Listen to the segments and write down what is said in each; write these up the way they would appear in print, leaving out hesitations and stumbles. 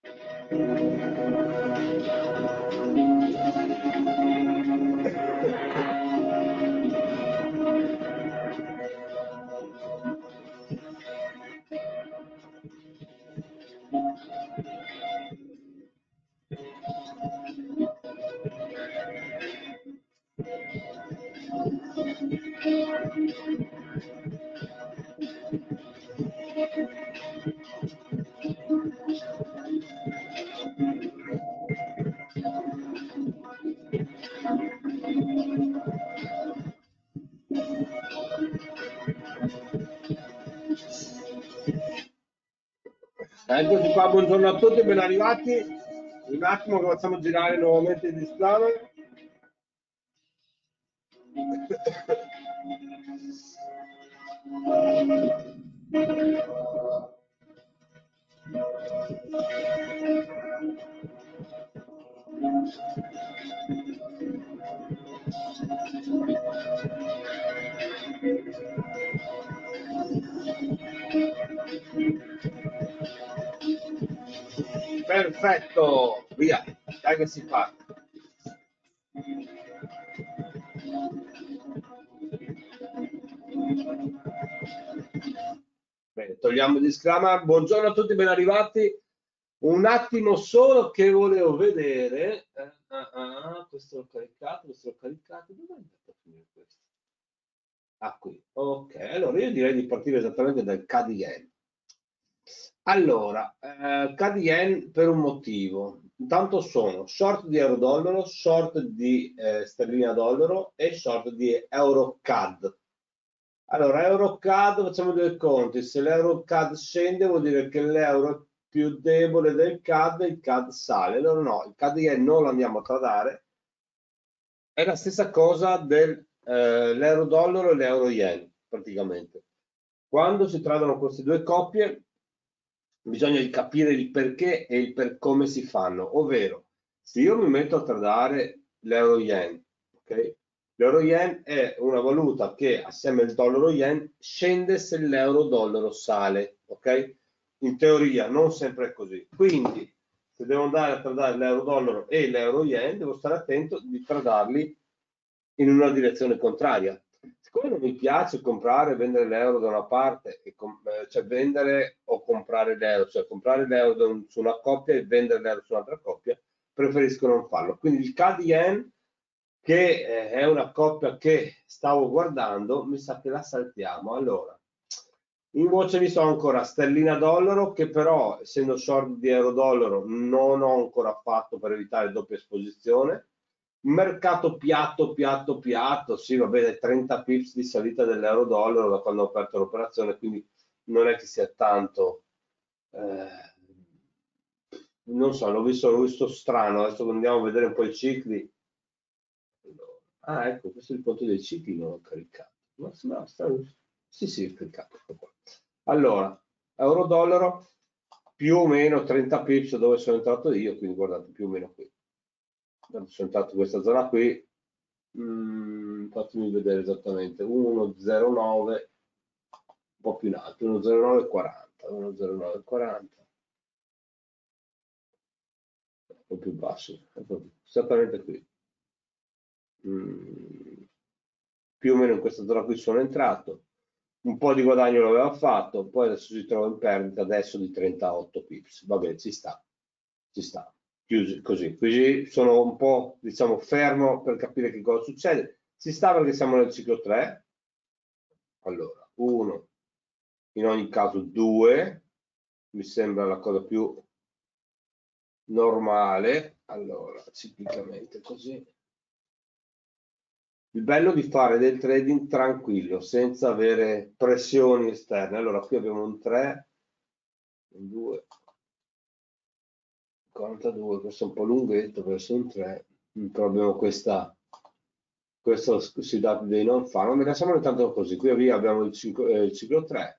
Eccoci qua, buongiorno a tutti, ben arrivati. Un attimo che facciamo girare nuovamente il display. Perfetto, via, dai che si parte. Bene, togliamo il disclaimer. Buongiorno a tutti, ben arrivati. Un attimo solo che volevo vedere. Questo l'ho caricato, questo l'ho caricato. Dove è andato a finire questo? Ah, qui. Ok, allora io direi di partire esattamente dal KDN. Allora, KDN per un motivo. Intanto sono short di euro-dollaro, short di sterlina-dollaro e short di euro-CAD. Allora, euro-CAD facciamo due conti. Se l'euro-CAD scende vuol dire che l'euro è più debole del CAD e il CAD sale. Allora no, il KDN non lo andiamo a tradare. È la stessa cosa dell'euro-dollaro e l'euro-yen, praticamente. Quando si trattano queste due coppie, bisogna capire il perché e il per come si fanno. Ovvero, se io mi metto a tradare l'euro-yen, ok? L'euro-yen è una valuta che assieme al dollaro-yen scende se l'euro-dollaro sale, ok? In teoria non sempre è così. Quindi, se devo andare a tradare l'euro-dollaro e l'euro-yen, devo stare attento di tradarli in una direzione contraria. Siccome non mi piace comprare e vendere l'euro da una parte, cioè vendere o comprare l'euro, cioè comprare l'euro su una coppia e vendere l'euro su un'altra coppia, preferisco non farlo. Quindi il CAD Yen, che è una coppia che stavo guardando, mi sa che la saltiamo. Allora, in voce mi sono ancora sterlina-dollaro, che però, essendo short di euro-dollaro, non ho ancora fatto per evitare doppia esposizione. Mercato piatto, piatto, piatto, sì, va bene, 30 pips di salita dell'euro-dollaro da quando ho aperto l'operazione, quindi non è che sia tanto, non so, l'ho visto strano, adesso andiamo a vedere un po' i cicli. Ah, ecco, questo è il conto dei cicli, non l'ho caricato. Ma no, sì, sì, ho caricato. Ecco qua. Allora, euro-dollaro più o meno 30 pips dove sono entrato io, quindi guardate più o meno qui. Sono entrato in questa zona qui, fatemi vedere esattamente, 1,09, un po' più in alto, 1,0940, 1,0940, un po' più basso, esattamente qui. Più o meno in questa zona qui sono entrato, un po' di guadagno l'aveva fatto, poi adesso si trova in perdita adesso di 38 pips, vabbè ci sta, chiusi così, così sono un po' diciamo fermo per capire che cosa succede, ci sta perché siamo nel ciclo 3, allora 1, in ogni caso 2, mi sembra la cosa più normale, allora ciclicamente così. Il bello di fare del trading tranquillo, senza avere pressioni esterne. Allora, qui abbiamo un 3, un 2, 42, questo è un po' lunghetto per essere un 3, però abbiamo questo sui dati dei non farm. Ma lasciamolo intanto così. Qui abbiamo il ciclo 3,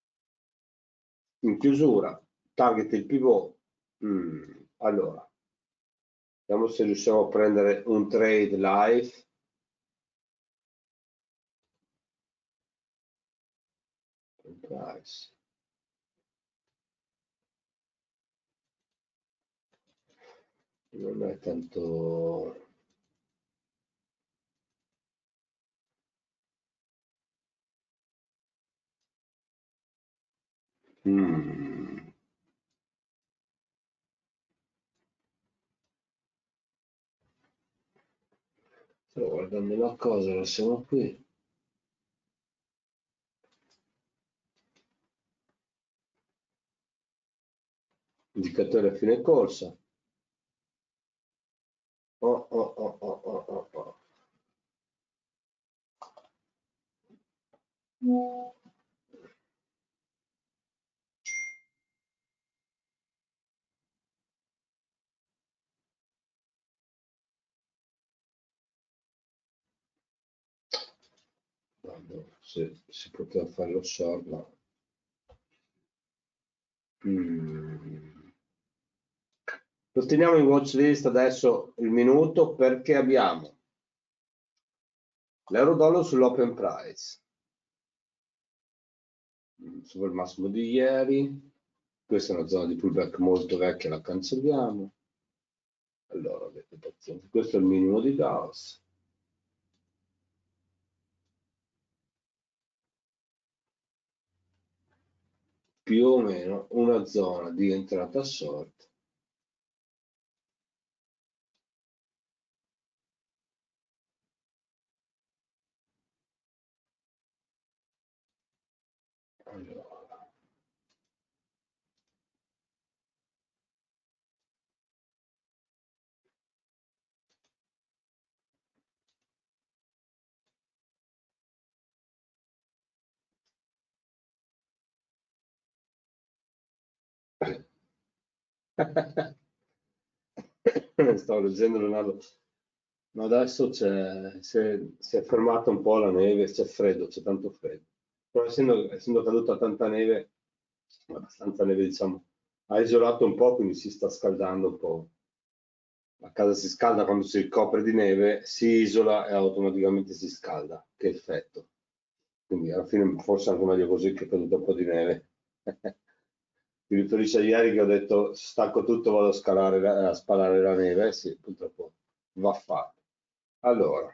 in chiusura, target il pivot. Allora, vediamo se riusciamo a prendere un trade live. Price. non è tanto. Mm. Sto guardando una cosa, lo siamo qui. Indicatore a fine corsa. Oh, oh, oh, oh, oh, oh, oh. Guarda, se si poteva fare lo short, ma. Mm. Lo teniamo in watch list adesso il minuto perché abbiamo l'euro-dollaro sull'open price, sopra il massimo di ieri. Questa è una zona di pullback molto vecchia, la cancelliamo. Allora, avete pazienza. Questo è il minimo di Gauss. Più o meno una zona di entrata short. Allora. Stavo leggendo Leonardo. Ma adesso si è fermata un po' la neve, c'è freddo, c'è tanto freddo. Però essendo caduta tanta neve, abbastanza neve diciamo, ha isolato un po', quindi si sta scaldando un po'. La casa si scalda quando si ricopre di neve, si isola e automaticamente si scalda. Che effetto. Quindi alla fine forse anche meglio così che è caduto un po' di neve. Mi riferisce a ieri che ho detto stacco tutto, vado a scalare, a spalare la neve. Sì, purtroppo va fatto. Allora,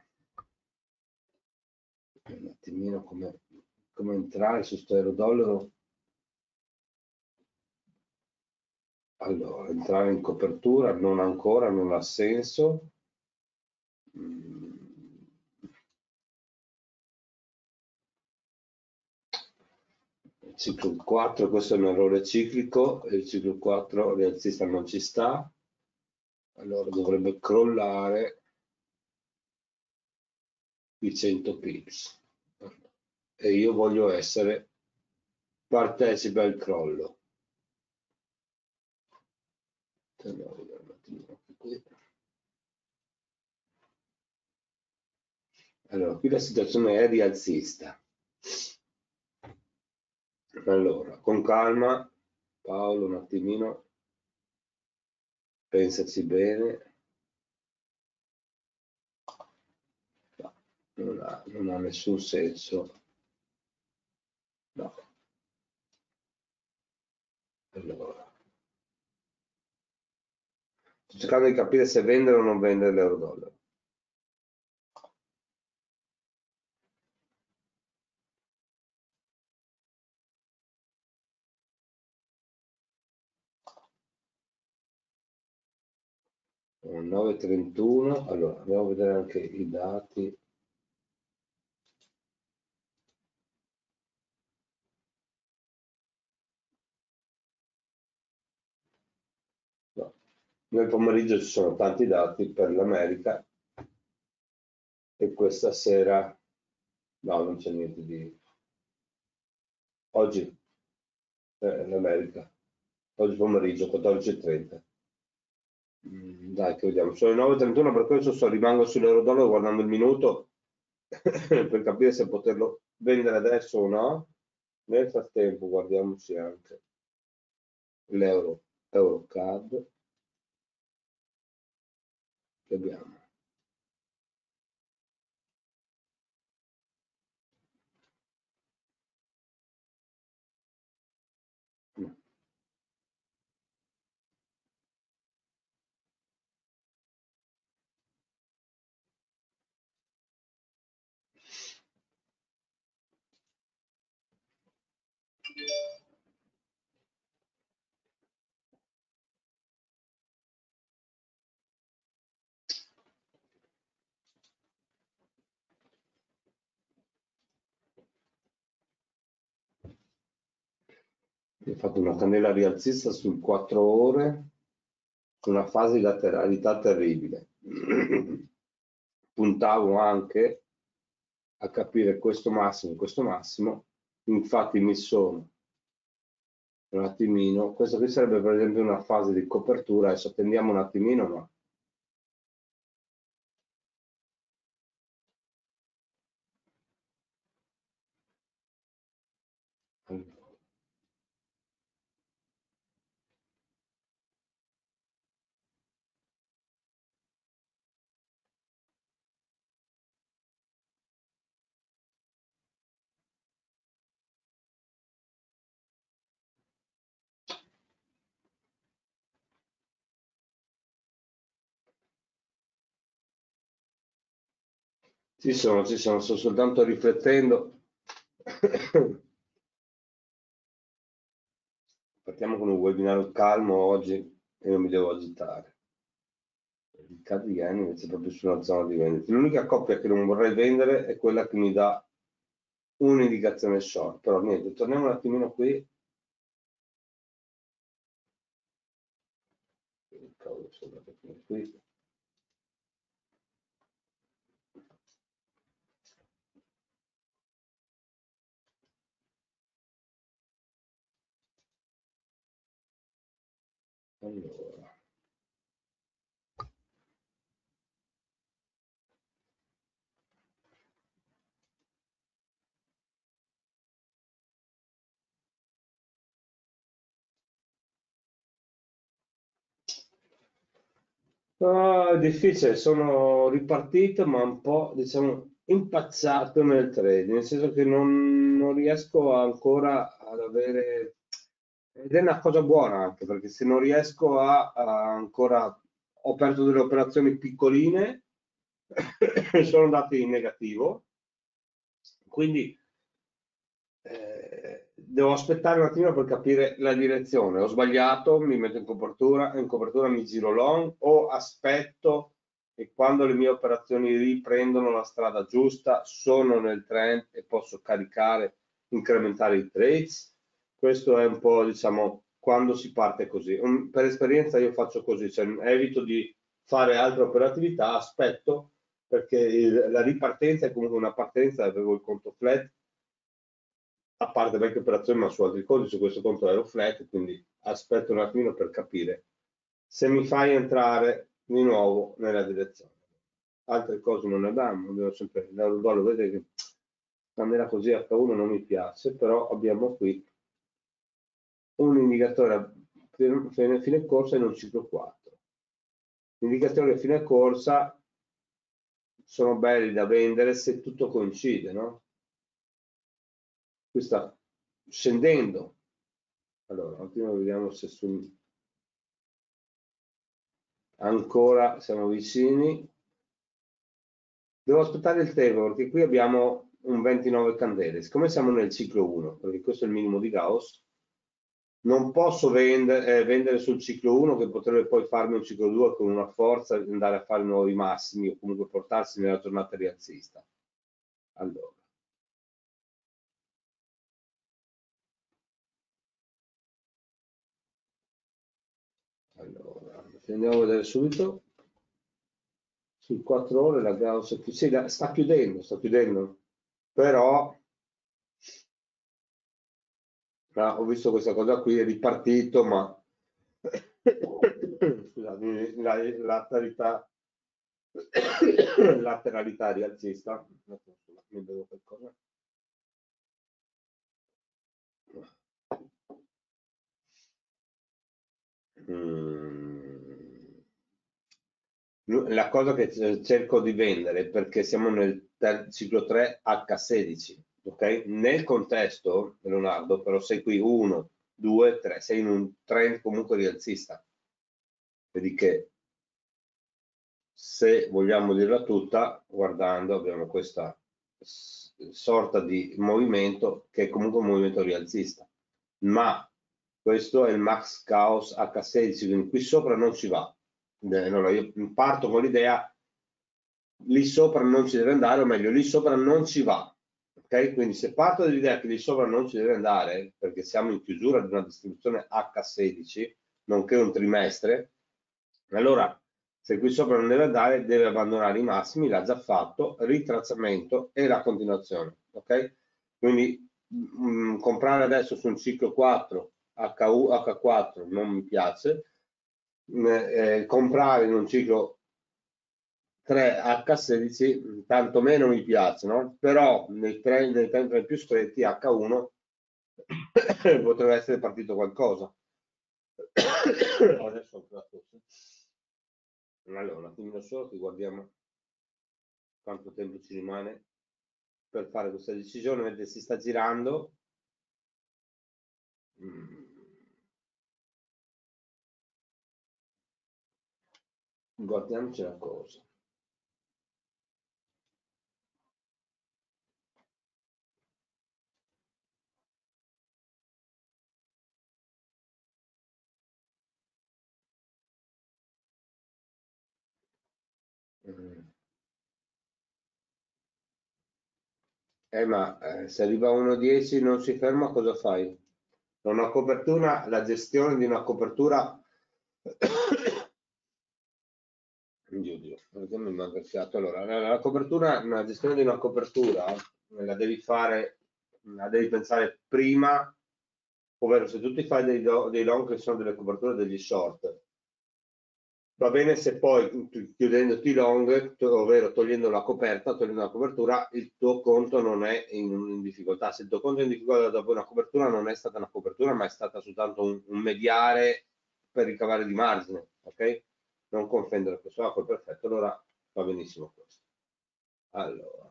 un attimino come entrare su sto euro-dollaro. Allora, entrare in copertura non ancora, non ha senso. Mm. Il ciclo 4, questo è un errore ciclico, e il ciclo 4 rialzista non ci sta, allora dovrebbe crollare i 100 pips. E io voglio essere partecipe al crollo. Allora, qui la situazione è rialzista. Allora, con calma, Paolo, un attimino, pensaci bene. No, non ha nessun senso. No. Allora, sto cercando di capire se vendere o non vendere l'euro-dollaro. Sono 9,31. Allora, andiamo a vedere anche i dati. No. Nel pomeriggio ci sono tanti dati per l'America e questa sera no, non c'è niente di. Oggi l'America, oggi pomeriggio 14:30. Dai, che vediamo. Sono le 9:31, per questo rimango sull'euro-dollaro guardando il minuto per capire se poterlo vendere adesso o no. Nel frattempo guardiamoci anche l'euro, Eurocad che abbiamo. Ho fatto una candela rialzista sul 4 ore, su una fase di lateralità terribile. Puntavo anche a capire questo massimo, infatti mi sono un attimino, questo qui sarebbe per esempio una fase di copertura, adesso attendiamo un attimino, ma ci sono, sto soltanto riflettendo. Partiamo con un webinar calmo oggi e non mi devo agitare. Il CAD di yen invece è proprio sulla zona di vendita. L'unica coppia che non vorrei vendere è quella che mi dà un'indicazione short, però niente, torniamo un attimino qui. Qui. Allora. È difficile, sono ripartito ma un po', diciamo, impacciato nel trade, nel senso che non riesco ancora ad avere, ed è una cosa buona anche, perché se non riesco ancora, ho aperto delle operazioni piccoline, sono andate in negativo, quindi devo aspettare un attimo per capire la direzione. Ho sbagliato, mi metto in copertura mi giro long o aspetto e quando le mie operazioni riprendono la strada giusta, sono nel trend e posso caricare, incrementare i trades. Questo è un po', diciamo, quando si parte così. Per esperienza io faccio così, cioè evito di fare altre operatività, aspetto perché la ripartenza è comunque una partenza, avevo il conto flat, a parte vecchie operazioni, ma su altri conti, su questo conto ero flat, quindi aspetto un attimino per capire se mi fai entrare di nuovo nella direzione. Altre cose non ne abbiamo sempre l'euro-dollaro, vedete che andare così H1 non mi piace, però abbiamo qui un indicatore a fine corsa in un ciclo 4. Gli indicatori a fine corsa sono belli da vendere se tutto coincide, no? Qui sta scendendo. Allora, un attimo vediamo se ancora siamo vicini. Devo aspettare il tempo perché qui abbiamo un 29 candele. Siccome siamo nel ciclo 1, perché questo è il minimo di Gauss, non posso vendere sul ciclo 1 che potrebbe poi farmi un ciclo 2 con una forza e andare a fare nuovi massimi o comunque portarsi nella giornata rialzista. Allora. Allora, andiamo a vedere subito. Sul 4 ore la Gauss sì, sta chiudendo, però ho visto questa cosa qui, è ripartito, ma scusate, lateralità rialzista, mi bevo qualcosa. La cosa che cerco di vendere perché siamo nel ciclo 3 H16, ok? Nel contesto, Leonardo, però sei qui 1, 2, 3, sei in un trend comunque rialzista. Vedi che se vogliamo dirla tutta, guardando abbiamo questa sorta di movimento che è comunque un movimento rialzista, ma questo è il Max Chaos H16, quindi qui sopra non ci va. Allora io parto con l'idea lì sopra non ci deve andare, o meglio, lì sopra non ci va, Ok? Quindi se parto dall'idea che lì sopra non ci deve andare, perché siamo in chiusura di una distribuzione H16, nonché un trimestre, allora se qui sopra non deve andare, deve abbandonare i massimi, l'ha già fatto, ritracciamento e la continuazione. Ok? Quindi comprare adesso su un ciclo 4 H4 non mi piace, comprare in un ciclo 3H16 tanto meno mi piace, no? Però nei tempi più stretti H1 potrebbe essere partito qualcosa. Adesso ho la tosse. Allora, un attimino solo che guardiamo quanto tempo ci rimane per fare questa decisione, mentre si sta girando. Guardiamoci una cosa. Ma se arriva a 1,10 non si ferma, cosa fai? Una copertura, la gestione di una copertura. Dio, perché mi manca il fiato? Allora, la copertura, la gestione di una copertura la devi fare, la devi pensare prima, ovvero se tu ti fai dei long che sono delle coperture degli short, va bene se poi chiudendoti long, ovvero togliendo la coperta, togliendo la copertura, il tuo conto non è in difficoltà. Se il tuo conto è in difficoltà dopo una copertura, non è stata una copertura, ma è stata soltanto un mediare per ricavare di margine, ok? Non confondere questo. Ah, perfetto, allora va benissimo questo. Allora.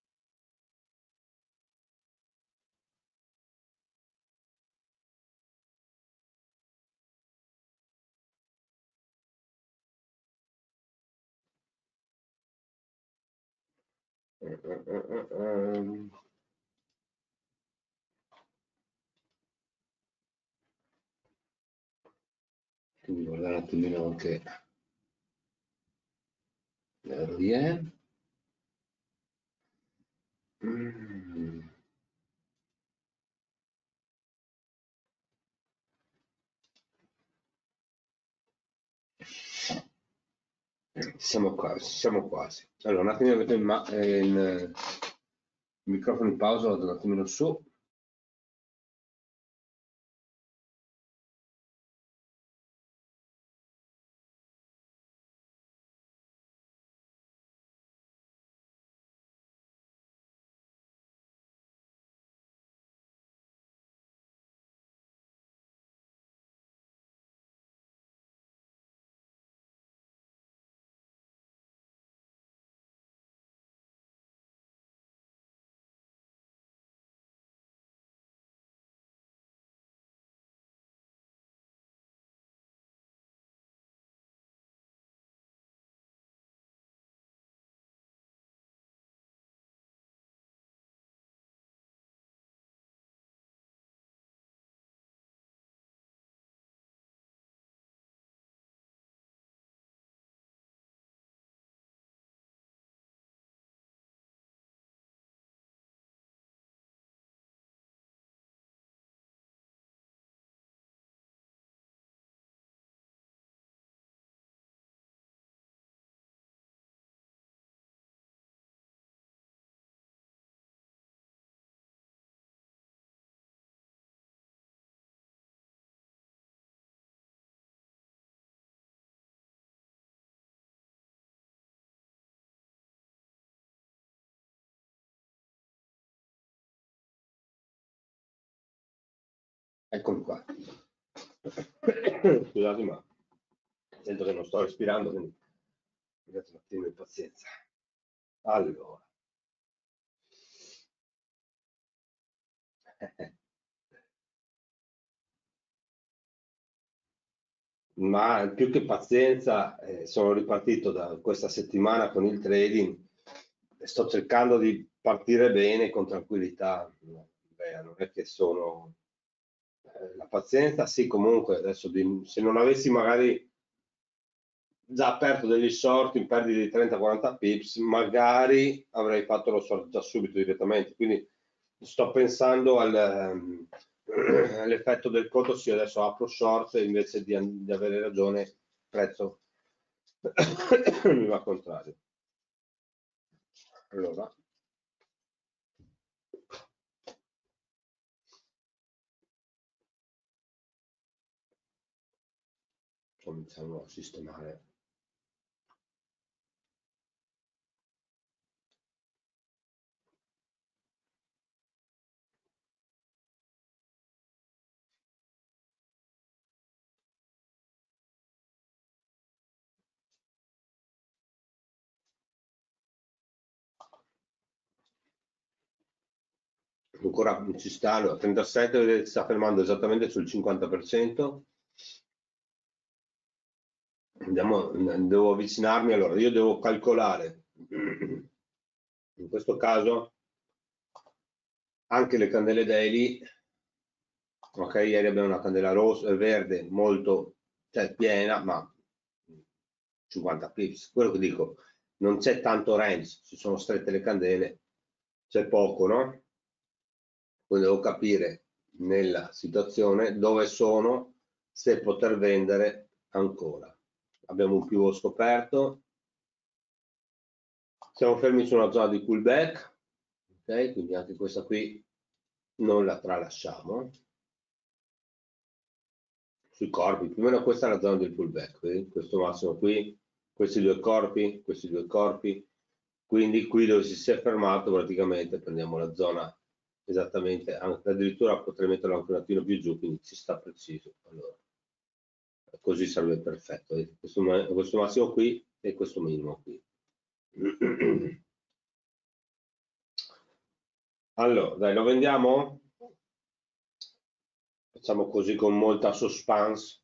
Quindi guardare un attimino anche l'euro yen. Siamo quasi, siamo quasi. Allora, un attimo metto il microfono in pausa, vado un attimino su. Eccomi qua. Scusate, ma sento che non sto respirando, quindi abbiate un attimo di pazienza. Allora. Ma più che pazienza, sono ripartito da questa settimana con il trading e sto cercando di partire bene con tranquillità. Beh, non è che sono la pazienza, sì, comunque adesso se non avessi magari già aperto degli short in perdita di 30-40 pips, magari avrei fatto lo short già subito direttamente. Quindi sto pensando all'effetto del conto, sì, adesso apro short e invece di avere ragione, il prezzo mi va contrario. Allora, cominciamo a sistemare. Ancora ci sta, allora, 37 sta fermando esattamente sul 50%. Andiamo, devo avvicinarmi, allora io devo calcolare in questo caso anche le candele daily. Ok, ieri abbiamo una candela rossa e verde molto, cioè piena, ma 50 pips, quello che dico, non c'è tanto range, ci sono strette le candele, c'è poco, no? Poi devo capire nella situazione dove sono, se poter vendere ancora. Abbiamo un pivot scoperto, siamo fermi su una zona di pullback, ok? Quindi anche questa qui non la tralasciamo. Sui corpi, più o meno questa è la zona del pullback, vedi? Questo massimo qui, questi due corpi, quindi qui dove si è fermato praticamente prendiamo la zona esattamente, addirittura potrei metterlo anche un attimo più giù, quindi ci sta preciso. Allora, così sarebbe perfetto, questo massimo qui e questo minimo qui. Allora, dai, lo vendiamo? Facciamo così con molta suspense.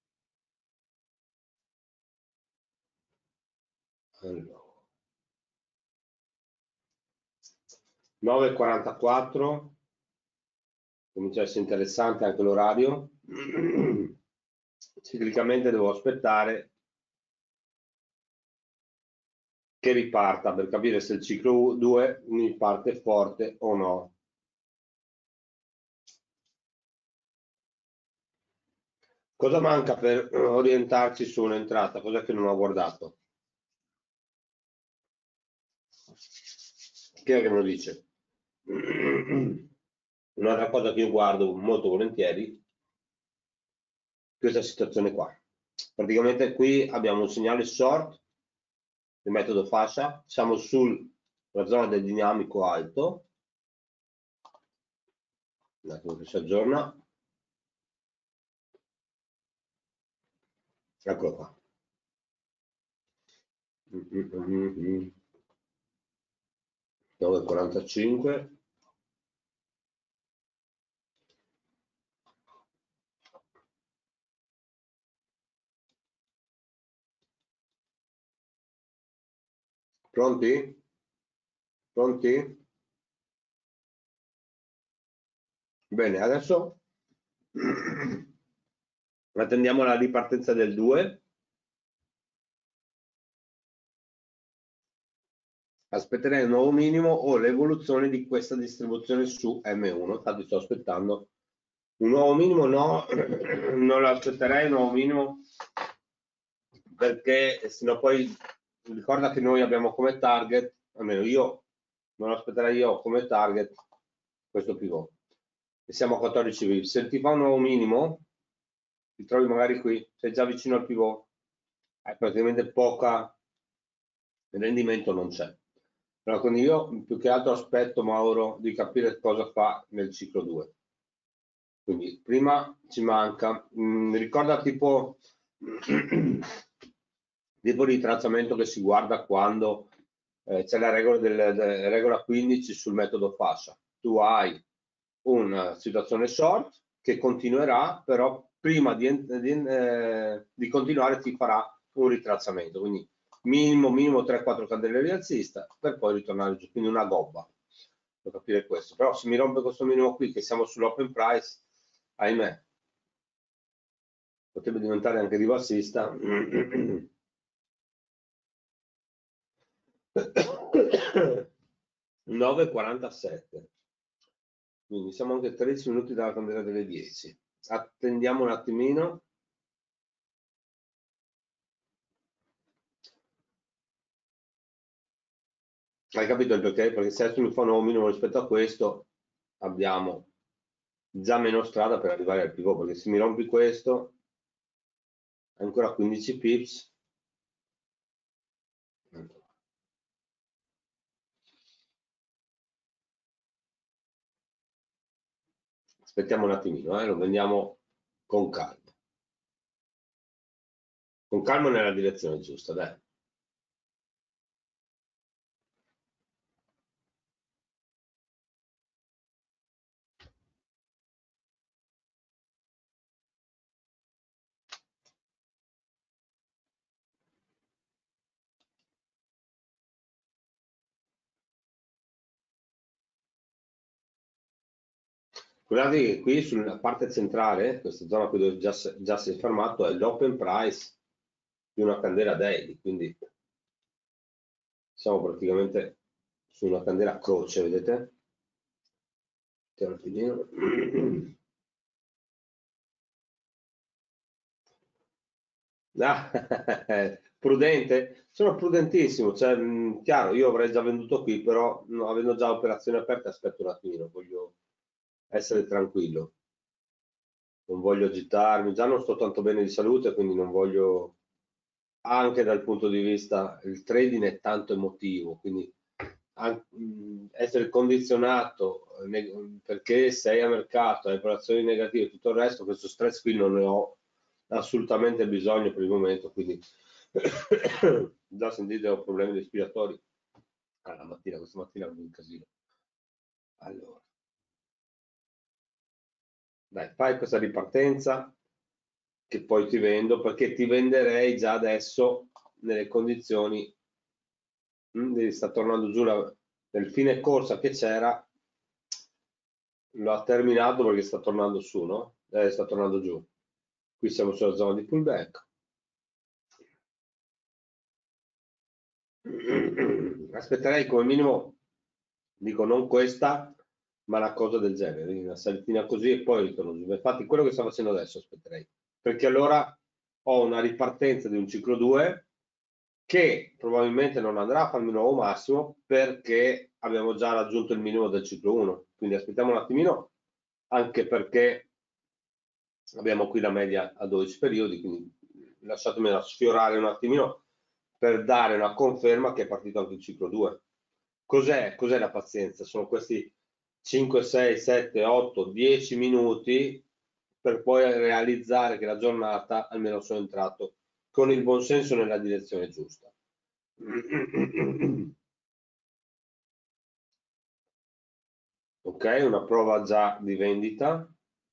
Allora. 9:44, comincia a essere interessante anche l'orario. Ciclicamente devo aspettare che riparta per capire se il ciclo 2 mi parte forte o no. Cosa manca per orientarci su un'entrata? Cos'è che non ho guardato? Chi è che me lo dice? Un'altra cosa che io guardo molto volentieri, questa situazione qua. Praticamente qui abbiamo un segnale short del metodo fascia, siamo sulla zona del dinamico alto, un attimo che si aggiorna, eccolo qua. 9:45. Pronti? Pronti? Bene, adesso attendiamo la ripartenza del 2. Aspetterei un nuovo minimo o l'evoluzione di questa distribuzione su M1. Infatti sto aspettando un nuovo minimo, no, non lo aspetterei un nuovo minimo perché sennò poi ricorda che noi abbiamo come target, almeno io non lo aspetterei, io come target questo pivot e siamo a 14 VIP. Se ti fa un nuovo minimo ti trovi magari qui, sei già vicino al pivot, praticamente poca rendimento non c'è. Allora, quindi io più che altro aspetto, Mauro, di capire cosa fa nel ciclo 2. Quindi prima ci manca, ricorda tipo di tracciamento che si guarda quando c'è la regola 15 sul metodo fascia. Tu hai una situazione short che continuerà, però prima di continuare ti farà un ritracciamento. Quindi minimo 3-4 candele rialzista per poi ritornare giù, quindi una gobba, per capire questo. Però se mi rompe questo minimo qui, che siamo sull'open price, ahimè, potrebbe diventare anche ribassista. 9,47. quindi siamo anche 13 minuti dalla candela delle 10. Attendiamo un attimino. Hai capito il perché? Perché se adesso mi fa un nuovo minimo rispetto a questo, abbiamo già meno strada per arrivare al pivot, perché se mi rompi questo, ancora 15 pips. Aspettiamo un attimino, lo vediamo con calma. Con calma nella direzione giusta, dai. Guardate che qui sulla parte centrale, questa zona qui dove già si è fermato, è l'open price di una candela daily, quindi siamo praticamente su una candela a croce, vedete? Un attimino. Ah, prudente? Sono prudentissimo, cioè, chiaro, io avrei già venduto qui, però no, avendo già operazioni aperte, aspetto un attimino, voglio essere tranquillo, non voglio agitarmi, già non sto tanto bene di salute, quindi non voglio, anche dal punto di vista, il trading è tanto emotivo, quindi essere condizionato perché sei a mercato, hai operazioni negative e tutto il resto, questo stress qui non ne ho assolutamente bisogno per il momento, quindi già sentite ho problemi respiratori. La mattina, questa mattina è un casino. Allora, dai, fai questa ripartenza che poi ti vendo, perché ti venderei già adesso nelle condizioni, sta tornando giù nel fine corsa che c'era, lo ha terminato perché sta tornando su, no? Sta tornando giù. Qui siamo sulla zona di pullback. Aspetterei come minimo, dico non questa, ma una cosa del genere, una salitina così e poi ritorno giù. Infatti quello che sto facendo adesso aspetterei, perché allora ho una ripartenza di un ciclo 2 che probabilmente non andrà a farmi un nuovo massimo perché abbiamo già raggiunto il minimo del ciclo 1. Quindi aspettiamo un attimino, anche perché abbiamo qui la media a 12 periodi, quindi lasciatemela sfiorare un attimino per dare una conferma che è partito anche il ciclo 2. Cos'è la pazienza? Sono questi 5, 6, 7, 8, 10 minuti per poi realizzare che la giornata almeno sono entrato con il buon senso nella direzione giusta. Ok, una prova già di vendita,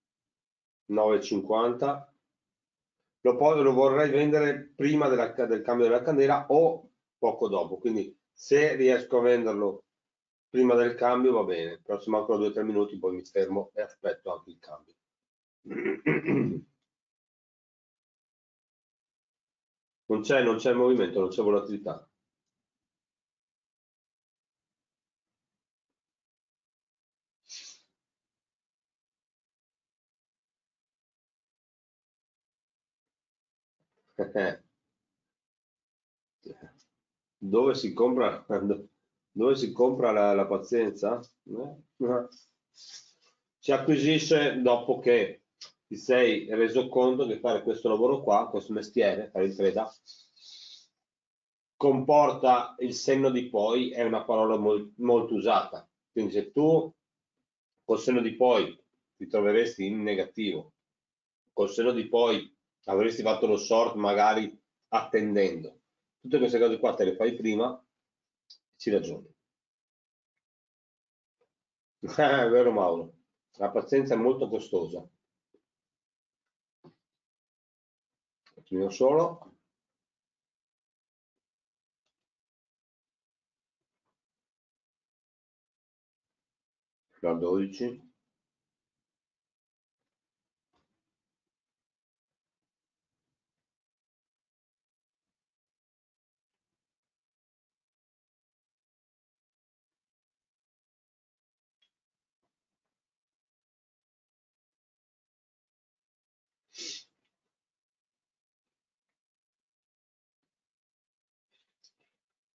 9,50. Lo vorrei vendere prima del cambio della candela o poco dopo, quindi se riesco a venderlo prima del cambio va bene, però se mancano 2-3 minuti poi mi fermo e aspetto anche il cambio. Non c'è movimento, non c'è volatilità. Dove si compra, dove si compra la pazienza? Si acquisisce dopo che ti sei reso conto che fare questo lavoro qua, questo mestiere, fare il preda, comporta il senno di poi, è una parola molto usata. Quindi se tu col senno di poi ti troveresti in negativo, col senno di poi avresti fatto lo short magari attendendo. Tutte queste cose qua te le fai prima, ci ragioni. È vero Mauro, la pazienza è molto costosa. Un attimino solo. Da 12.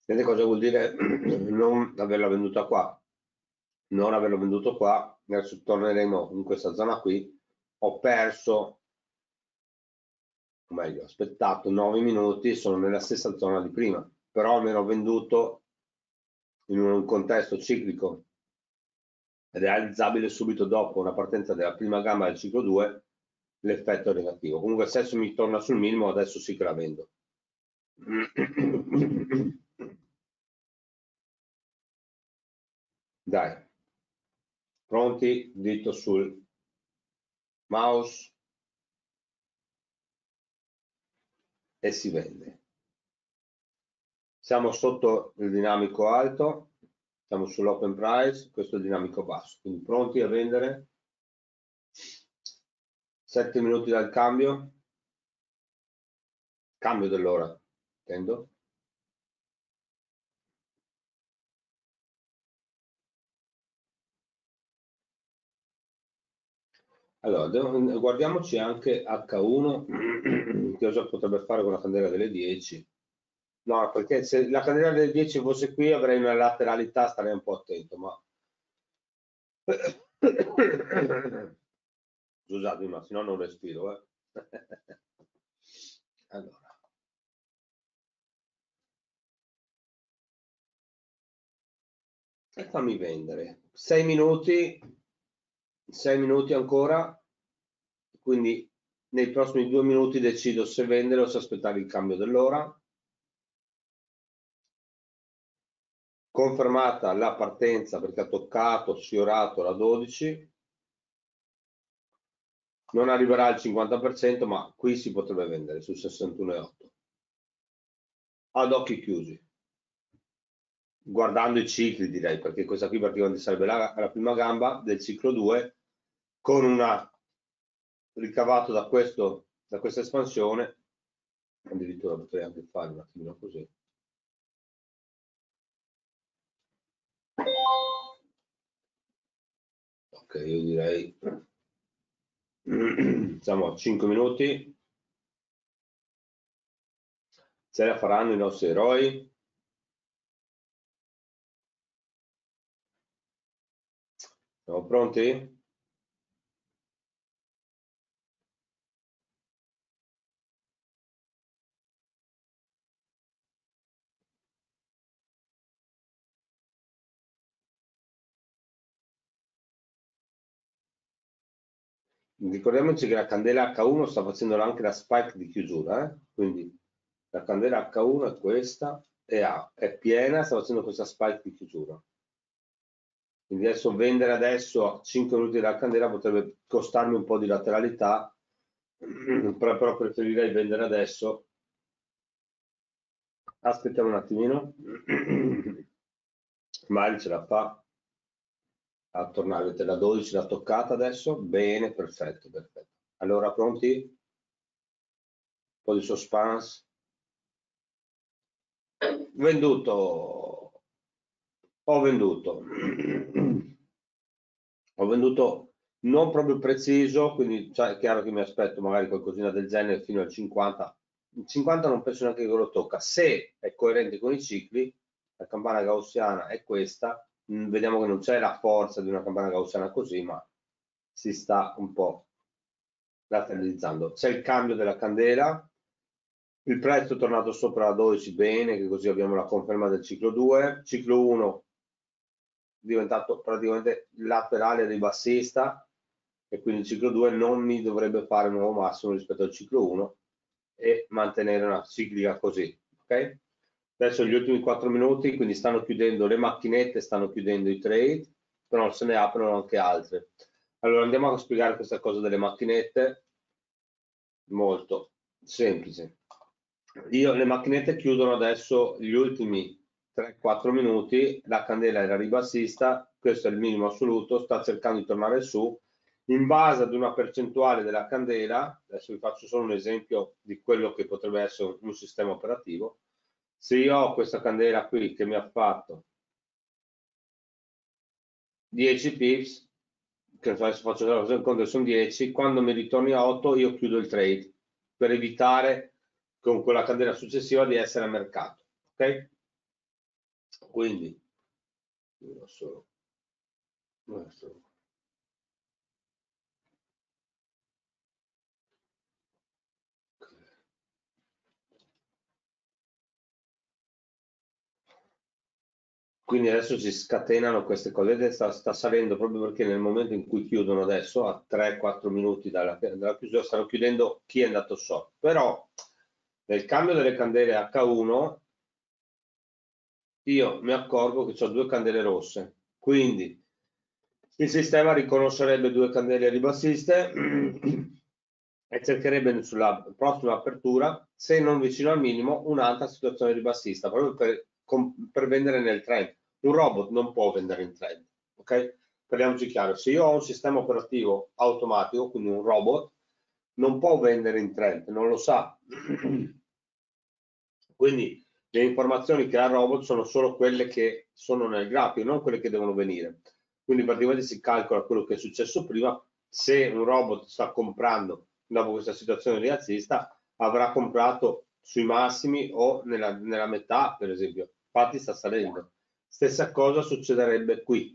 Vedete cosa vuol dire non averla venduta qua? Non averlo venduto qua, adesso torneremo in questa zona qui, ho perso, o meglio, ho aspettato 9 minuti, sono nella stessa zona di prima, però almeno ho venduto in un contesto ciclico realizzabile subito dopo una partenza della prima gamma del ciclo 2, l'effetto è negativo. Comunque se adesso mi torna sul minimo, adesso sì che la vendo. Dai, pronti? Dito sul mouse e si vende. Siamo sotto il dinamico alto, siamo sull'open price, questo è il dinamico basso, quindi pronti a vendere. 7 minuti dal cambio dell'ora, intendo. Allora, guardiamoci anche H1, che cosa potrebbe fare con la candela delle 10. No, perché se la candela delle 10 fosse qui avrei una lateralità, starei un po' attento, ma... Scusate, ma se no non respiro. Allora. E fammi vendere. 6 minuti, 6 minuti ancora, quindi nei prossimi 2 minuti decido se vendere o se aspettare il cambio dell'ora. Confermata la partenza perché ha toccato, sfiorato la 12. Non arriverà al 50%, ma qui si potrebbe vendere sul 61,8. Ad occhi chiusi. Guardando i cicli direi, perché questa qui praticamente sarebbe la prima gamba del ciclo 2 con una ricavato da questa espansione, addirittura potrei anche fare un attimino così. Ok, io direi siamo a 5 minuti, ce la faranno i nostri eroi. Siamo pronti? Ricordiamoci che la candela H1 sta facendo anche la spike di chiusura, quindi la candela H1 è questa e è piena, sta facendo questa spike di chiusura. Quindi adesso vendere adesso a 5 minuti dalla candela potrebbe costarmi un po' di lateralità, però preferirei vendere adesso. Aspettiamo un attimino. Magari ce la fa a tornare. Vedete la 12 l'ha toccata adesso? Bene, perfetto, perfetto. Allora, pronti? Un po' di suspense. Venduto. Ho venduto. Ho venduto non proprio preciso, quindi cioè, è chiaro che mi aspetto magari qualcosina del genere fino al 50. Il 50 non penso neanche che lo tocca. Se è coerente con i cicli, la campana gaussiana è questa. Vediamo che non c'è la forza di una campana gaussiana così, ma si sta un po' lateralizzando. C'è il cambio della candela, il prezzo è tornato sopra la 12, bene, che così abbiamo la conferma del ciclo 2. Ciclo 1 diventato praticamente laterale ribassista e quindi il ciclo 2 non mi dovrebbe fare un nuovo massimo rispetto al ciclo 1 e mantenere una ciclica così, ok? Adesso gli ultimi 4 minuti, quindi stanno chiudendo le macchinette, stanno chiudendo i trade, però se ne aprono anche altre. Allora andiamo a spiegare questa cosa delle macchinette, molto semplice. Le macchinette chiudono adesso gli ultimi 3-4 minuti, la candela era ribassista, questo è il minimo assoluto, sta cercando di tornare su, in base ad una percentuale della candela, adesso vi faccio solo un esempio di quello che potrebbe essere un sistema operativo, se io ho questa candela qui che mi ha fatto 10 pips, che adesso faccio il conto, sono 10, quando mi ritorni a 8 io chiudo il trade, per evitare con quella candela successiva di essere a mercato, ok? Quindi quindi adesso si scatenano queste cose. Vedete, sta salendo proprio perché nel momento in cui chiudono adesso, a 3-4 minuti dalla chiusura, stanno chiudendo chi è andato sotto. Però nel cambio delle candele H1 io mi accorgo che ho due candele rosse, quindi il sistema riconoscerebbe due candele ribassiste e cercherebbe sulla prossima apertura, se non vicino al minimo, un'altra situazione ribassista, proprio per vendere nel trend. Un robot non può vendere in trend, ok? Parliamoci chiaro, se io ho un sistema operativo automatico, quindi un robot, non può vendere in trend, non lo sa. Quindi le informazioni che ha il robot sono solo quelle che sono nel grafico, non quelle che devono venire. Quindi praticamente si calcola quello che è successo prima. Se un robot sta comprando dopo questa situazione rialzista, avrà comprato sui massimi o nella metà, per esempio. Infatti sta salendo. Stessa cosa succederebbe qui.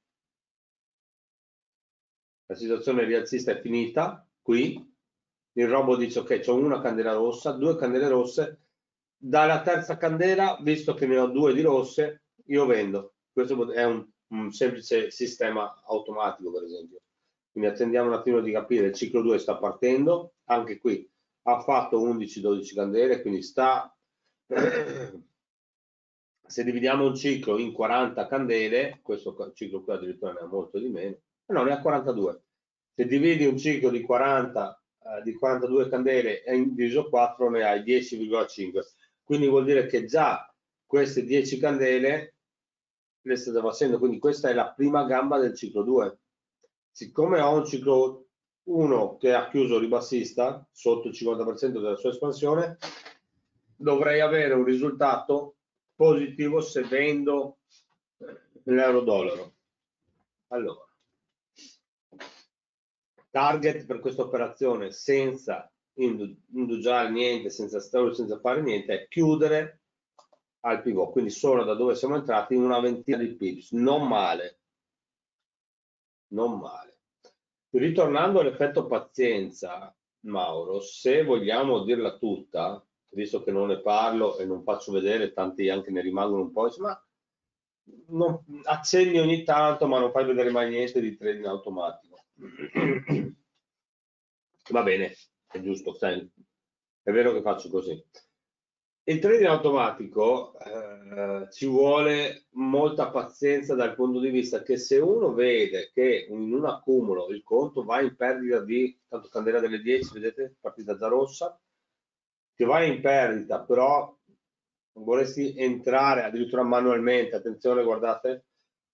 La situazione rialzista è finita qui. Il robot dice ok, c'ho una candela rossa, due candele rosse. Dalla terza candela, visto che ne ho due di rosse, io vendo. Questo è un semplice sistema automatico, per esempio. Quindi attendiamo un attimo di capire, il ciclo 2 sta partendo, anche qui ha fatto 11-12 candele, quindi sta... Se dividiamo un ciclo in 40 candele, questo ciclo qui addirittura ne ha molto di meno, no, ne ha 42. Se dividi un ciclo di 40, di 42 candele e diviso 4 ne hai 10,5. Quindi vuol dire che già queste 10 candele le state facendo, quindi questa è la prima gamba del ciclo 2. Siccome ho un ciclo 1 che ha chiuso ribassista, sotto il 50% della sua espansione, dovrei avere un risultato positivo se vendo l'euro-dollaro. Allora, target per questa operazione senza indugiare niente, senza fare niente, è chiudere al pivot, quindi solo da dove siamo entrati in una ventina di pips, non male, non male. Ritornando all'effetto pazienza, Mauro, se vogliamo dirla tutta, visto che non ne parlo e non faccio vedere, tanti anche ne rimangono un po', ma accenni ogni tanto, ma non fai vedere mai niente di trading automatico. Va bene, è giusto, sai, è vero che faccio così. Il trading automatico ci vuole molta pazienza dal punto di vista che se uno vede che in un accumulo il conto va in perdita di, tanto candela delle 10, vedete, partita già rossa, che va in perdita, però vorresti entrare addirittura manualmente, attenzione, guardate,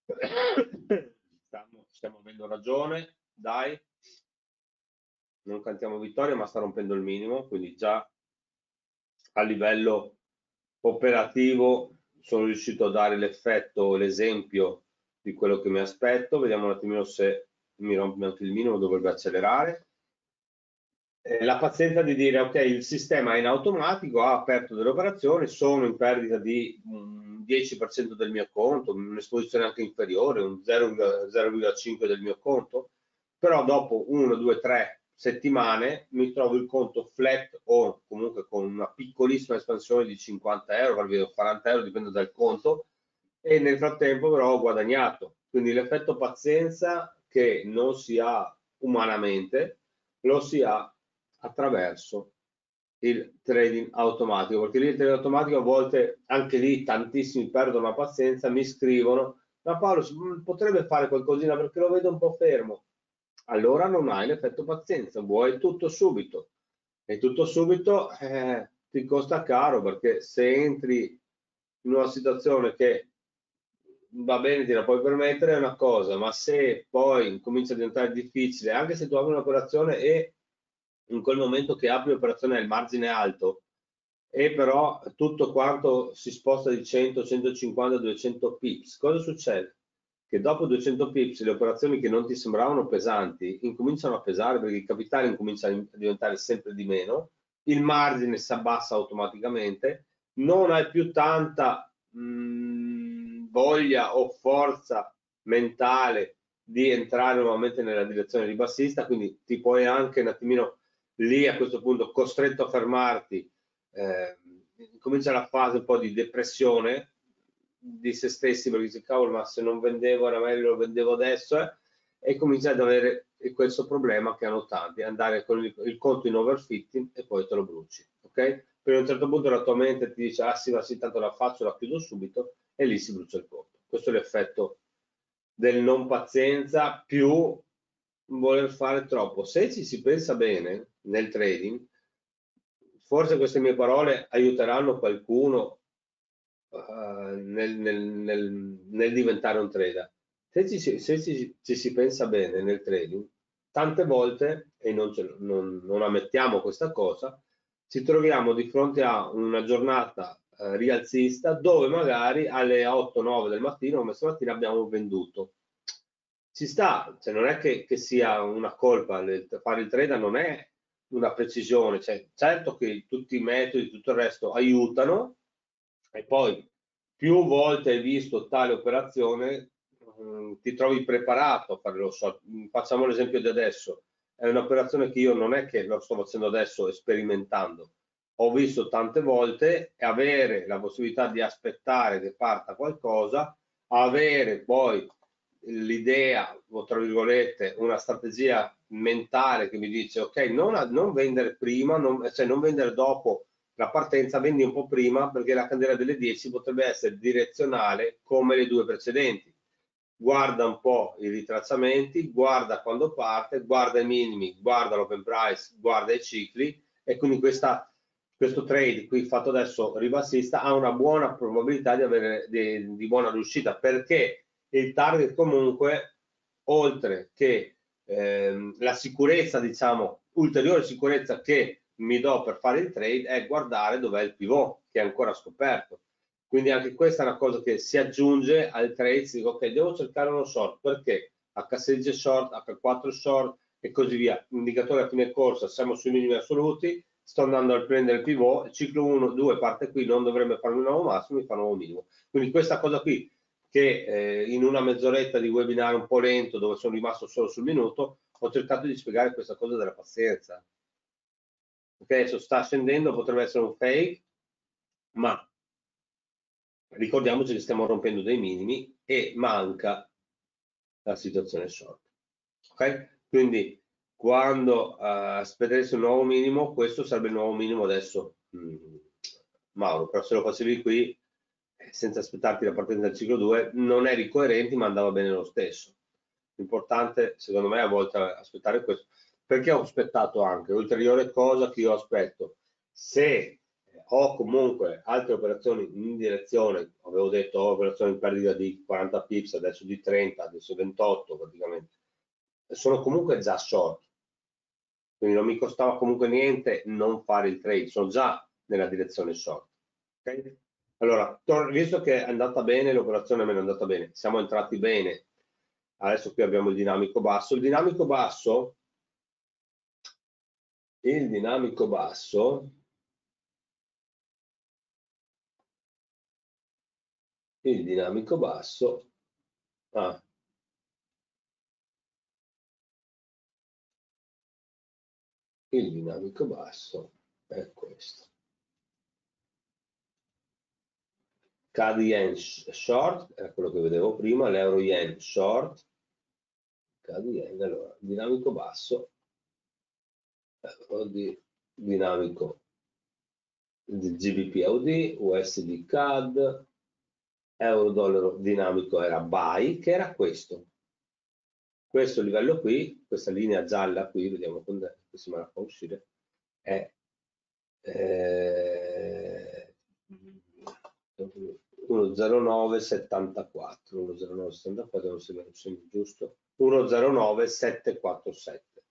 stiamo avendo ragione, dai, non cantiamo vittoria, ma sta rompendo il minimo, quindi già a livello operativo sono riuscito a dare l'effetto, l'esempio di quello che mi aspetto. Vediamo un attimino se mi rompe anche il minimo, dovrebbe accelerare. La pazienza di dire ok, il sistema è in automatico, ha aperto delle operazioni, sono in perdita di un 10% del mio conto, un'esposizione anche inferiore, un 0,5 del mio conto, però dopo 1, 2, 3 settimane mi trovo il conto flat o comunque con una piccolissima espansione di 50 euro, 40 euro, dipende dal conto, e nel frattempo però ho guadagnato. Quindi l'effetto pazienza che non si ha umanamente, lo si ha attraverso il trading automatico, perché lì il trading automatico a volte anche lì tantissimi perdono la pazienza, mi scrivono ma Paolo potrebbe fare qualcosina perché lo vedo un po' fermo. Allora non hai l'effetto pazienza, vuoi tutto subito e tutto subito ti costa caro, perché se entri in una situazione che va bene, te la puoi permettere è una cosa, ma se poi comincia a diventare difficile, anche se tu apri un'operazione e in quel momento che apri l'operazione il margine è alto e però tutto quanto si sposta di 100, 150, 200 pips, cosa succede? Che dopo 200 pips le operazioni che non ti sembravano pesanti incominciano a pesare perché il capitale incomincia a diventare sempre di meno, il margine si abbassa automaticamente, non hai più tanta voglia o forza mentale di entrare nuovamente nella direzione ribassista, quindi ti puoi anche un attimino lì a questo punto costretto a fermarti, comincia la fase un po' di depressione di se stessi, perché dici cavolo, ma se non vendevo era meglio, lo vendevo adesso, e comincia ad avere questo problema che hanno tanti, andare con il conto in overfitting e poi te lo bruci, ok? Per un certo punto la tua mente ti dice ah sì, ma sì, tanto la faccio, la chiudo subito, e lì si brucia il conto. Questo è l'effetto del non pazienza più voler fare troppo. Se ci si pensa bene nel trading, forse queste mie parole aiuteranno qualcuno nel diventare un trader. Se ci si pensa bene nel trading, tante volte, e non ammettiamo questa cosa, ci troviamo di fronte a una giornata rialzista dove magari alle 8-9 del mattino, come stamattina, abbiamo venduto. Ci sta, cioè non è che sia una colpa, fare il trader non è una precisione, cioè, certo che tutti i metodi, tutto il resto aiutano, e poi più volte hai visto tale operazione, ti trovi preparato a fare lo short. Facciamo l'esempio di adesso, è un'operazione che io non è che lo sto facendo adesso sperimentando, ho visto tante volte, e avere la possibilità di aspettare che parta qualcosa, avere poi l'idea, o tra virgolette, una strategia mentale che mi dice ok, non vendere prima, cioè non vendere dopo la partenza, vendi un po' prima, perché la candela delle 10 potrebbe essere direzionale come le due precedenti. Guarda un po' i ritracciamenti, guarda quando parte, guarda i minimi, guarda l'open price, guarda i cicli, e quindi questo trade qui fatto adesso ribassista ha una buona probabilità di avere di buona riuscita, perché il target comunque, oltre che la sicurezza, diciamo, ulteriore sicurezza che mi do per fare il trade, è guardare dov'è il pivot che è ancora scoperto. Quindi anche questa è una cosa che si aggiunge al trade, si dice ok, devo cercare uno short, perché H16 short, H4 short e così via. Indicatore a fine corsa, siamo sui minimi assoluti, sto andando a prendere il pivot, ciclo 1, 2 parte qui, non dovrebbe farmi un nuovo massimo, mi fa un nuovo minimo. Quindi questa cosa qui, che in una mezz'oretta di webinar un po' lento, dove sono rimasto solo sul minuto, ho cercato di spiegare questa cosa della pazienza. Ok, adesso sta scendendo, potrebbe essere un fake, ma ricordiamoci che stiamo rompendo dei minimi e manca la situazione short. Ok? Quindi quando aspetteresti un nuovo minimo, questo sarebbe il nuovo minimo adesso, Mauro, però se lo facevi qui senza aspettarti la partenza del ciclo 2 non eri coerenti, ma andava bene lo stesso. L'importante secondo me è a volte aspettare questo, perché ho aspettato anche ulteriore cosa che io aspetto. Se ho comunque altre operazioni in direzione, avevo detto ho operazioni in perdita di 40 pips, adesso di 30, adesso 28 praticamente, sono comunque già short, quindi non mi costava comunque niente non fare il trade, sono già nella direzione short. Okay? Allora, visto che è andata bene, l'operazione me è andata bene, siamo entrati bene, adesso qui abbiamo il dinamico basso. Il dinamico basso il dinamico basso è questo. CAD yen short, è quello che vedevo prima, l'euro yen short, CAD yen, allora, dinamico basso, dinamico del GBP AUD, USD CAD, euro dollaro dinamico era buy, che era questo livello qui, questa linea gialla qui, vediamo quando si me la fa uscire, è 10974, 10974, non si vede il giusto, 109,747,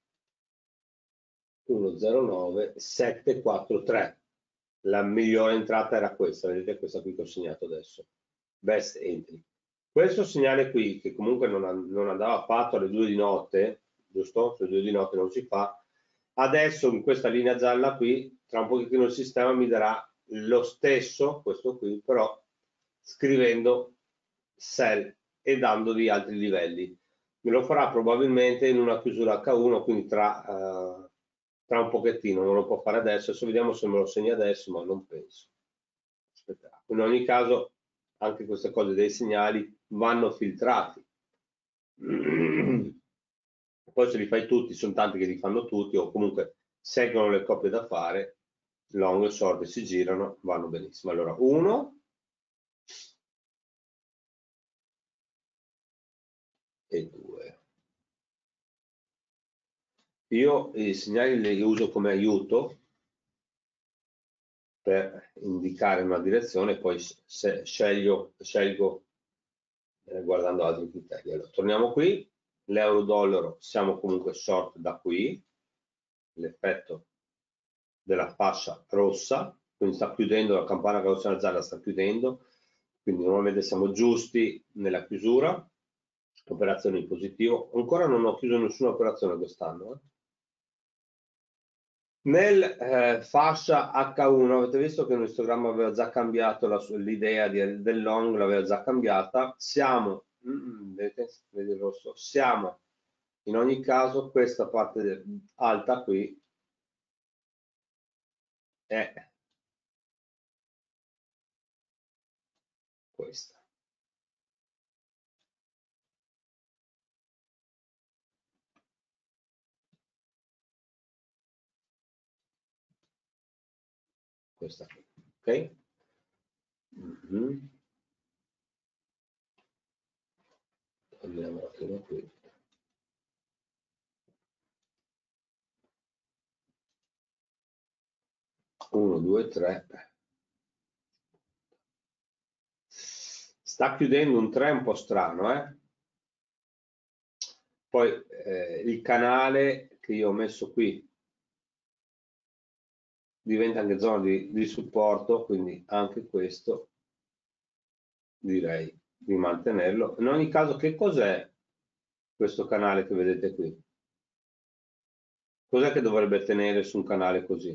109,743. La migliore entrata era questa, vedete questa qui che ho segnato adesso, best entry. Questo segnale qui, che comunque non andava fatto alle 2 di notte, giusto? Alle 2 di notte non si fa, adesso in questa linea gialla qui, tra un pochettino il sistema mi darà lo stesso, questo qui, però scrivendo sell e dandogli altri livelli. Me lo farà probabilmente in una chiusura H1, quindi tra un pochettino, non lo può fare adesso. Adesso vediamo se me lo segna adesso, ma non penso. Aspetta. In ogni caso, anche queste cose dei segnali vanno filtrati. Poi se li fai tutti, sono tanti che li fanno tutti, o comunque seguono le coppie da fare, long e short si girano, vanno benissimo. Allora, 1 e 2. Io i segnali li uso come aiuto per indicare una direzione, poi scelgo guardando altri criteri. Allora, torniamo qui, l'euro-dollaro siamo comunque short da qui, l'effetto della fascia rossa, quindi sta chiudendo, la campana cauzionale sta chiudendo, quindi normalmente siamo giusti nella chiusura, operazione in positivo. Ancora non ho chiuso nessuna operazione quest'anno. Nel fascia H1 avete visto che il nostro gramma aveva già cambiato l'idea del long, l'aveva già cambiata. Siamo, vedete il rosso, siamo in ogni caso questa parte alta qui è questa. Questa qui, ok? Andiamo fino a qui. Uno, due, tre. Sta chiudendo un 3 un po' strano, eh? Poi il canale che io ho messo qui diventa anche zona di supporto, quindi anche questo direi di mantenerlo. In ogni caso, che cos'è questo canale che vedete qui? Cos'è che dovrebbe tenere su un canale così?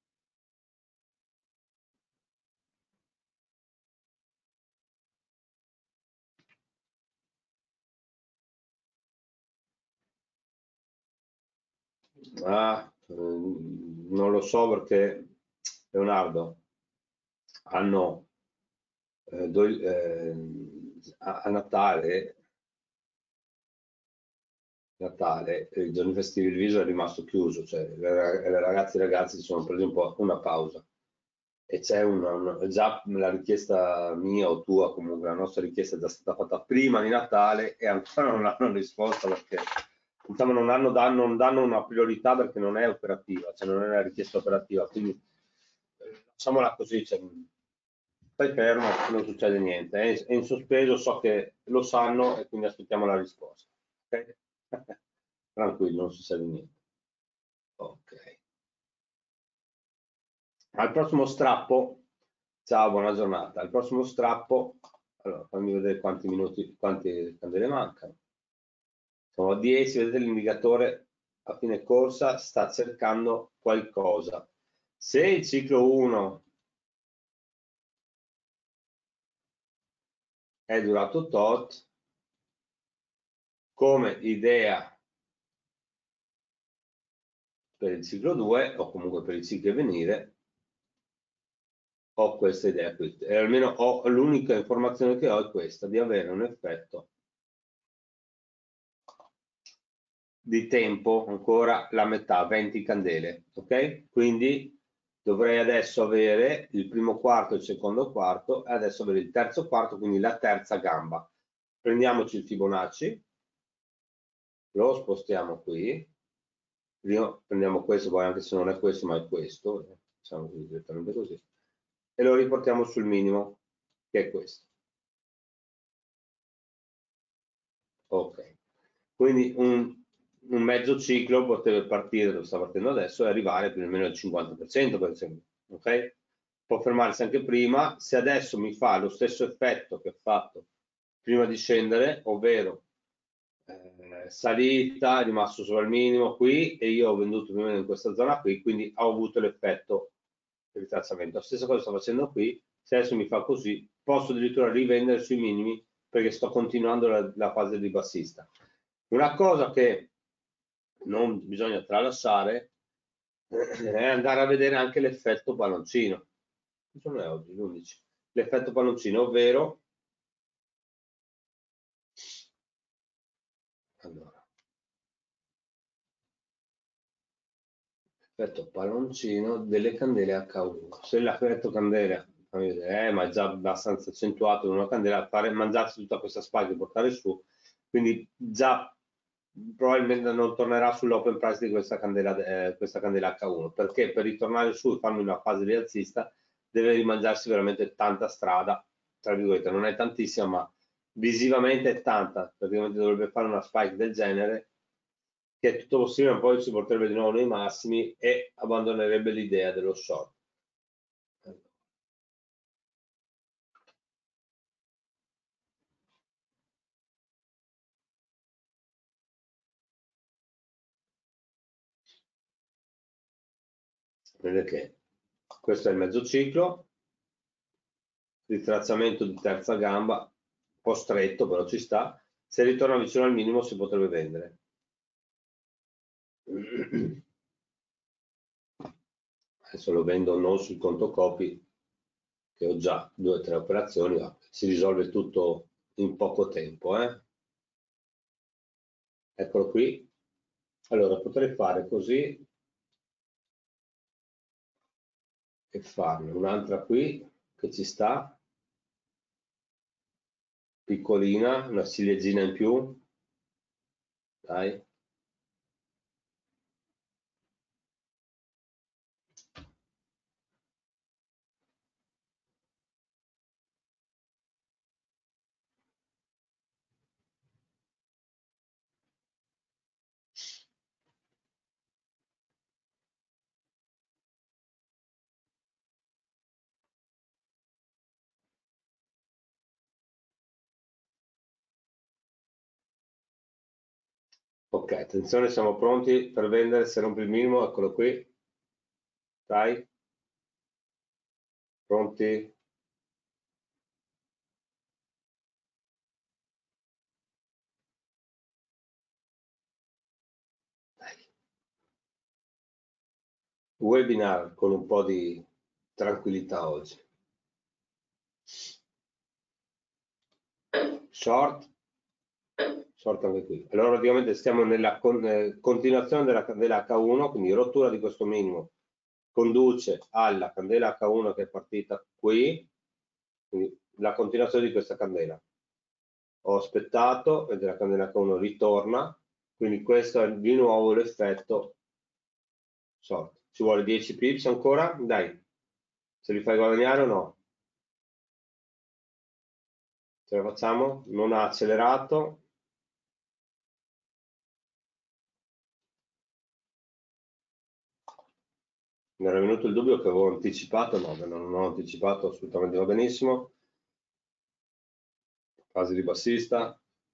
Non lo so perché, Leonardo, hanno a Natale, il giorno festivo il viso è rimasto chiuso, cioè le ragazze e i ragazzi si sono presi un po' una pausa e c'è già la richiesta mia o tua, comunque la nostra richiesta è già stata fatta prima di Natale e ancora non hanno risposto perché diciamo, non danno una priorità perché non è operativa, cioè non è una richiesta operativa, quindi facciamola così, cioè, stai fermo, non succede niente, è in sospeso, so che lo sanno e quindi aspettiamo la risposta. Okay? Tranquillo, non succede niente. Ok. Al prossimo strappo, ciao, buona giornata. Al prossimo strappo, allora fammi vedere quanti minuti, quante candele mancano. Sono 10, vedete l'indicatore a fine corsa sta cercando qualcosa. Se il ciclo 1 è durato tot, come idea per il ciclo 2 o comunque per i cicli a venire, ho questa idea qui, e almeno l'unica informazione che ho è questa, di avere un effetto di tempo ancora la metà, 20 candele, ok? Quindi dovrei adesso avere il primo quarto, il secondo quarto e adesso avere il terzo quarto, quindi la terza gamba. Prendiamoci il Fibonacci, lo spostiamo qui, prendiamo questo, poi anche se non è questo ma è questo, facciamo direttamente così, e lo riportiamo sul minimo, che è questo. Ok, quindi un mezzo ciclo potrebbe partire dove sta partendo adesso e arrivare più o meno al 50% per esempio, ok? Può fermarsi anche prima, se adesso mi fa lo stesso effetto che ha fatto prima di scendere, ovvero salita, è rimasto sopra il minimo qui e io ho venduto in questa zona qui, quindi ho avuto l'effetto del ritracciamento. La stessa cosa sto facendo qui, Se adesso mi fa così, posso addirittura rivendere sui minimi perché sto continuando la fase di bassista. Una cosa che non bisogna tralasciare è andare a vedere anche l'effetto palloncino. Che giorno è oggi? L'11. L'effetto palloncino, ovvero allora, effetto palloncino delle candele H1. Se l'effetto candela, fammi vedere, ma è già abbastanza accentuato in una candela, fare mangiarsi tutta questa spagna e portare su, quindi già probabilmente non tornerà sull'open price di questa candela H1, perché per ritornare su e farmi una fase rialzista deve rimangiarsi veramente tanta strada, tra virgolette, non è tantissima, ma visivamente è tanta, praticamente dovrebbe fare una spike del genere, che è tutto possibile, ma poi si porterebbe di nuovo nei massimi e abbandonerebbe l'idea dello short. Vedete che questo è il mezzo ciclo, ritracciamento di terza gamba, un po' stretto però ci sta, se ritorna vicino al minimo si potrebbe vendere. Adesso lo vendo non sul conto copy, che ho già 2 o 3 operazioni, si risolve tutto in poco tempo. Eccolo qui. Allora potrei fare così e farne un'altra qui che ci sta, piccolina, una ciliegina in più, dai. Ok, attenzione, siamo pronti per vendere, se rompe il minimo, eccolo qui, dai, pronti? Webinar con un po' di tranquillità oggi. Short anche qui. Allora praticamente stiamo nella continuazione della candela H1, quindi rottura di questo minimo conduce alla candela H1 che è partita qui, quindi la continuazione di questa candela. Ho aspettato e la candela H1 ritorna, quindi questo è di nuovo l'effetto short. Ci vuole 10 pips ancora? Dai, se li fai guadagnare o no? Ce la facciamo? Non ha accelerato. Mi era venuto il dubbio che avevo anticipato, no, non ho anticipato, assolutamente va benissimo. Fase di bassista.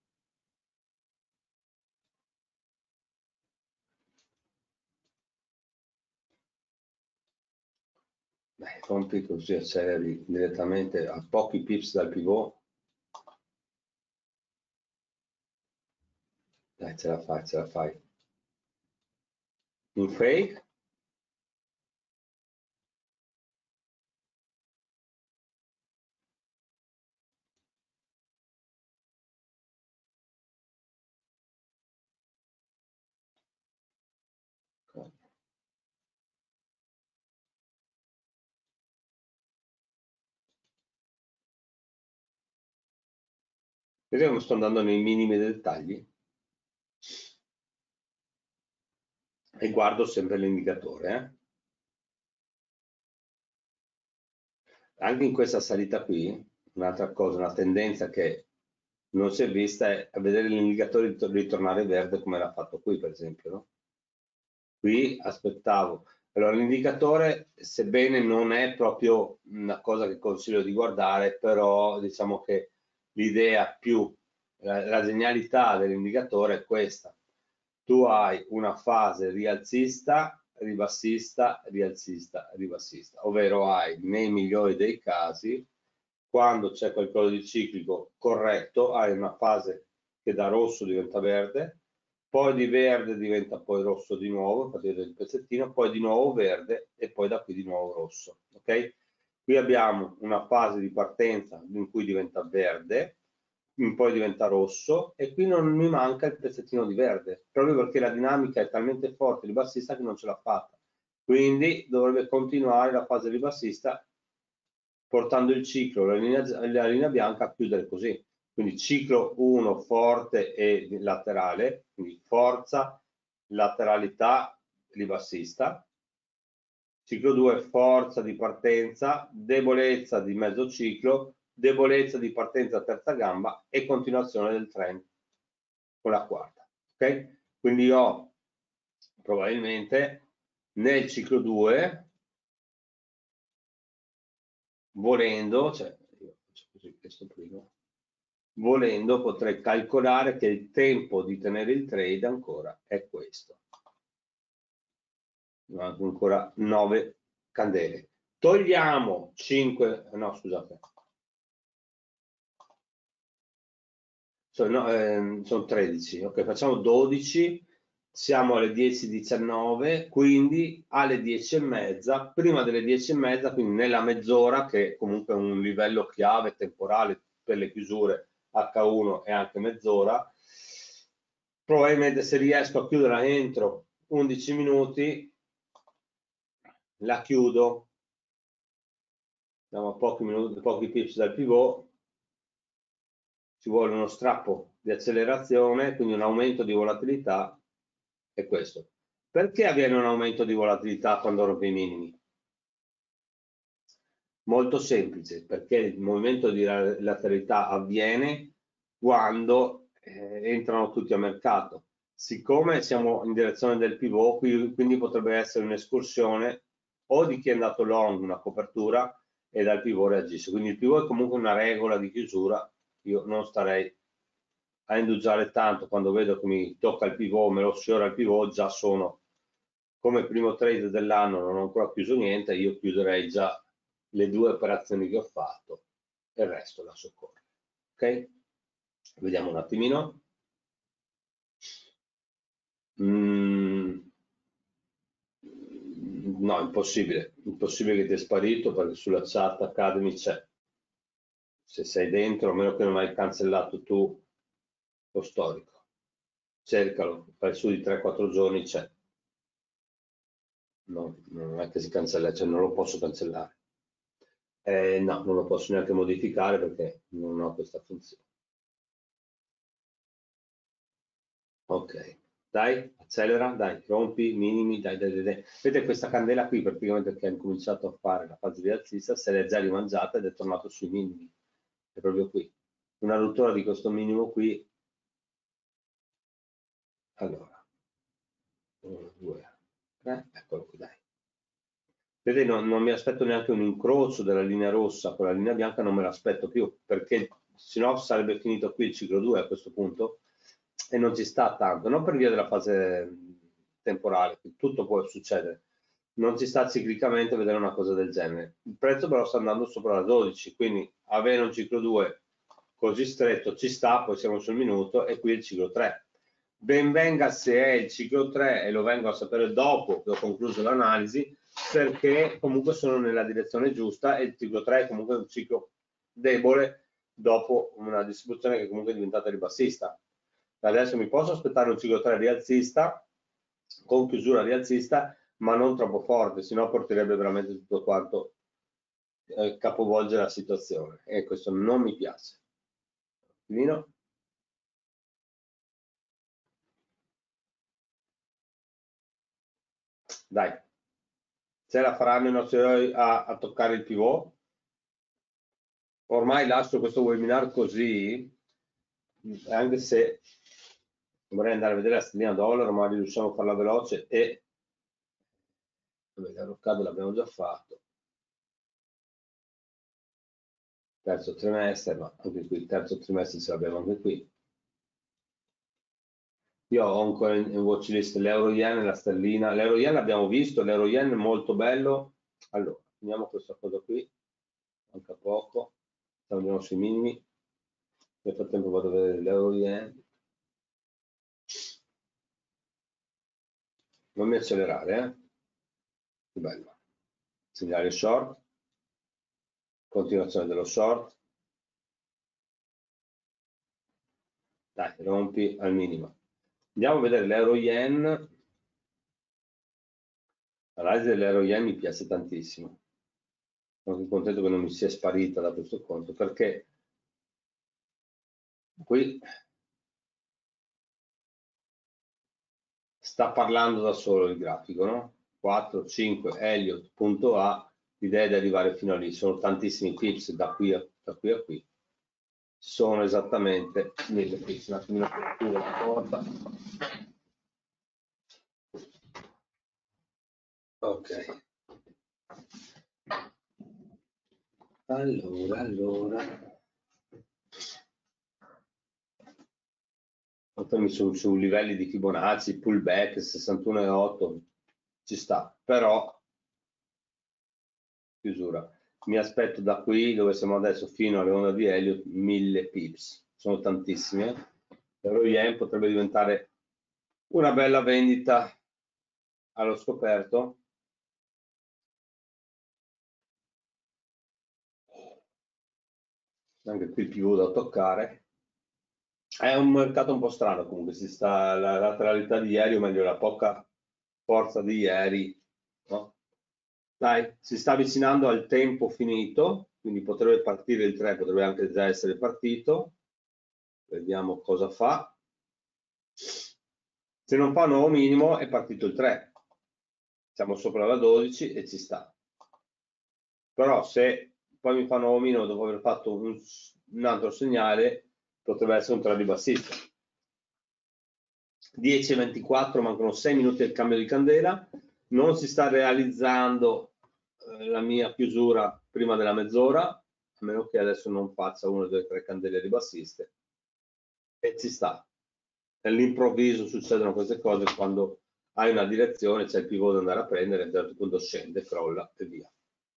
Dai, rompi così acceleri direttamente a pochi pips dal pivot. Dai, ce la fai, ce la fai. Un fake. Vediamo come sto andando nei minimi dettagli. E guardo sempre l'indicatore. Anche in questa salita qui, un'altra cosa, una tendenza che non si è vista è a vedere l'indicatore ritornare verde come l'ha fatto qui, per esempio. No? Qui aspettavo. Allora, l'indicatore, sebbene non è proprio una cosa che consiglio di guardare, però diciamo che l'idea più, la genialità dell'indicatore è questa. Tu hai una fase rialzista ribassista, rialzista, ribassista, ovvero hai nei migliori dei casi, quando c'è qualcosa di ciclico corretto, hai una fase che da rosso diventa verde, poi di verde diventa poi rosso di nuovo, infatti vedete il pezzettino, poi di nuovo verde e poi da qui di nuovo rosso. Ok? Qui abbiamo una fase di partenza in cui diventa verde, poi diventa rosso e qui non mi manca il pezzettino di verde, proprio perché la dinamica è talmente forte ribassista che non ce l'ha fatta. Quindi dovrebbe continuare la fase ribassista portando il ciclo, la linea bianca a chiudere così. Quindi ciclo 1 forte e laterale, quindi forza, lateralità ribassista. Ciclo 2 forza di partenza, debolezza di mezzo ciclo, debolezza di partenza terza gamba e continuazione del trend con la quarta. Ok? Quindi ho probabilmente nel ciclo 2, volendo, cioè io faccio così questo prima, volendo potrei calcolare che il tempo di tenere il trade ancora è questo. Ancora 9 candele. Togliamo 5, no scusate, sono 13, ok, facciamo 12, siamo alle 10:19, quindi alle 10:30, prima delle 10:30, quindi nella mezz'ora, che comunque è un livello chiave temporale per le chiusure H1 e anche mezz'ora, probabilmente se riesco a chiudere entro 11 minuti, la chiudo, andiamo a pochi minuti, pochi pips dal pivot, ci vuole uno strappo di accelerazione, quindi un aumento di volatilità, è questo. Perché avviene un aumento di volatilità quando rompe i minimi? Molto semplice, perché il movimento di lateralità avviene quando entrano tutti a mercato. Siccome siamo in direzione del pivot, quindi potrebbe essere un'escursione o di chi è andato long, una copertura, e dal pivot reagisce. Quindi il pivot è comunque una regola di chiusura, io non starei a indugiare tanto quando vedo che mi tocca il pivot, me lo sfiora il pivot, già sono come primo trade dell'anno, non ho ancora chiuso niente, io chiuderei già le 2 operazioni che ho fatto e il resto la soccorre. Ok? Vediamo un attimino. No, impossibile che ti è sparito perché sulla chat Academy c'è. Se sei dentro, a meno che non hai cancellato tu lo storico. Cercalo, fai su di 3-4 giorni c'è. No, non è che si cancella, cioè non lo posso cancellare. No, non lo posso neanche modificare perché non ho questa funzione. Ok, dai, accelera, dai, rompi, minimi, dai. Vedete questa candela qui praticamente che ha incominciato a fare la fase di alzista, se l'è già rimangiata ed è tornato sui minimi. È proprio qui. Una rottura di questo minimo qui. Allora, 1, 2, 3, eccolo qui, dai. Vedete, non mi aspetto neanche un incrocio della linea rossa con la linea bianca, non me l'aspetto più, perché sennò sarebbe finito qui il ciclo 2 a questo punto e non ci sta tanto, non per via della fase temporale, tutto può succedere, non ci sta ciclicamente vedere una cosa del genere. Il prezzo però sta andando sopra la 12, quindi avere un ciclo 2 così stretto ci sta, poi siamo sul minuto e qui il ciclo 3. Ben venga se è il ciclo 3 e lo vengo a sapere dopo che ho concluso l'analisi, perché comunque sono nella direzione giusta e il ciclo 3 è comunque un ciclo debole dopo una distribuzione che comunque è diventata ribassista. Adesso mi posso aspettare un ciclo 3 rialzista con chiusura rialzista, ma non troppo forte, sennò porterebbe veramente tutto quanto capovolge la situazione e questo non mi piace. Finino. Dai, ce la faranno i nostri eroi a toccare il pivot. Ormai lascio questo webinar così, anche se vorrei andare a vedere la stellina dollaro, ma riusciamo a farla veloce e l'Eurocad l'abbiamo già fatto. Terzo trimestre, ma anche qui il terzo trimestre ce l'abbiamo anche qui. Io ho ancora in watchlist l'euro yen e la sterlina. L'euro yen l'abbiamo visto, l'euro yen è molto bello. Allora, finiamo questa cosa qui, manca poco, andiamo sui minimi. Nel frattempo vado a vedere l'euro yen. Non mi accelerare, Che bello. Segnale short, continuazione dello short. Dai, rompi al minimo. Andiamo a vedere l'euro yen. L'analisi dell'euro yen mi piace tantissimo. Sono anche contento che non mi sia sparita da questo conto, perché qui sta parlando da solo il grafico, no? 4, 5, Elliott, punto A, l'idea è di arrivare fino a lì. Sono tantissimi pips da qui a qui. Sono esattamente 1000 pips. Un attimino più la porta. Ok. Allora. Fermi su livelli di Fibonacci, pullback 61,8 ci sta, però chiusura. Mi aspetto da qui dove siamo adesso fino alle onde di Elliott 1000 pips, sono tantissime. L'euro yen potrebbe diventare una bella vendita allo scoperto. Anche qui più da toccare. È un mercato un po' strano comunque, la lateralità di ieri, o meglio la poca forza di ieri, no? Dai, si sta avvicinando al tempo finito, quindi potrebbe partire il 3, potrebbe anche già essere partito. Vediamo cosa fa. Se non fa nuovo minimo è partito il 3. Siamo sopra la 12 e ci sta. Però se poi mi fa nuovo minimo dopo aver fatto un altro segnale, potrebbe essere un 3 ribassista. 10:24, mancano 6 minuti del cambio di candela, non si sta realizzando la mia chiusura prima della mezz'ora, a meno che adesso non faccia 1, 2, 3 candele ribassiste, e ci sta. All'improvviso succedono queste cose quando hai una direzione, c'è il pivot da andare a prendere, a un certo punto scende, crolla e via.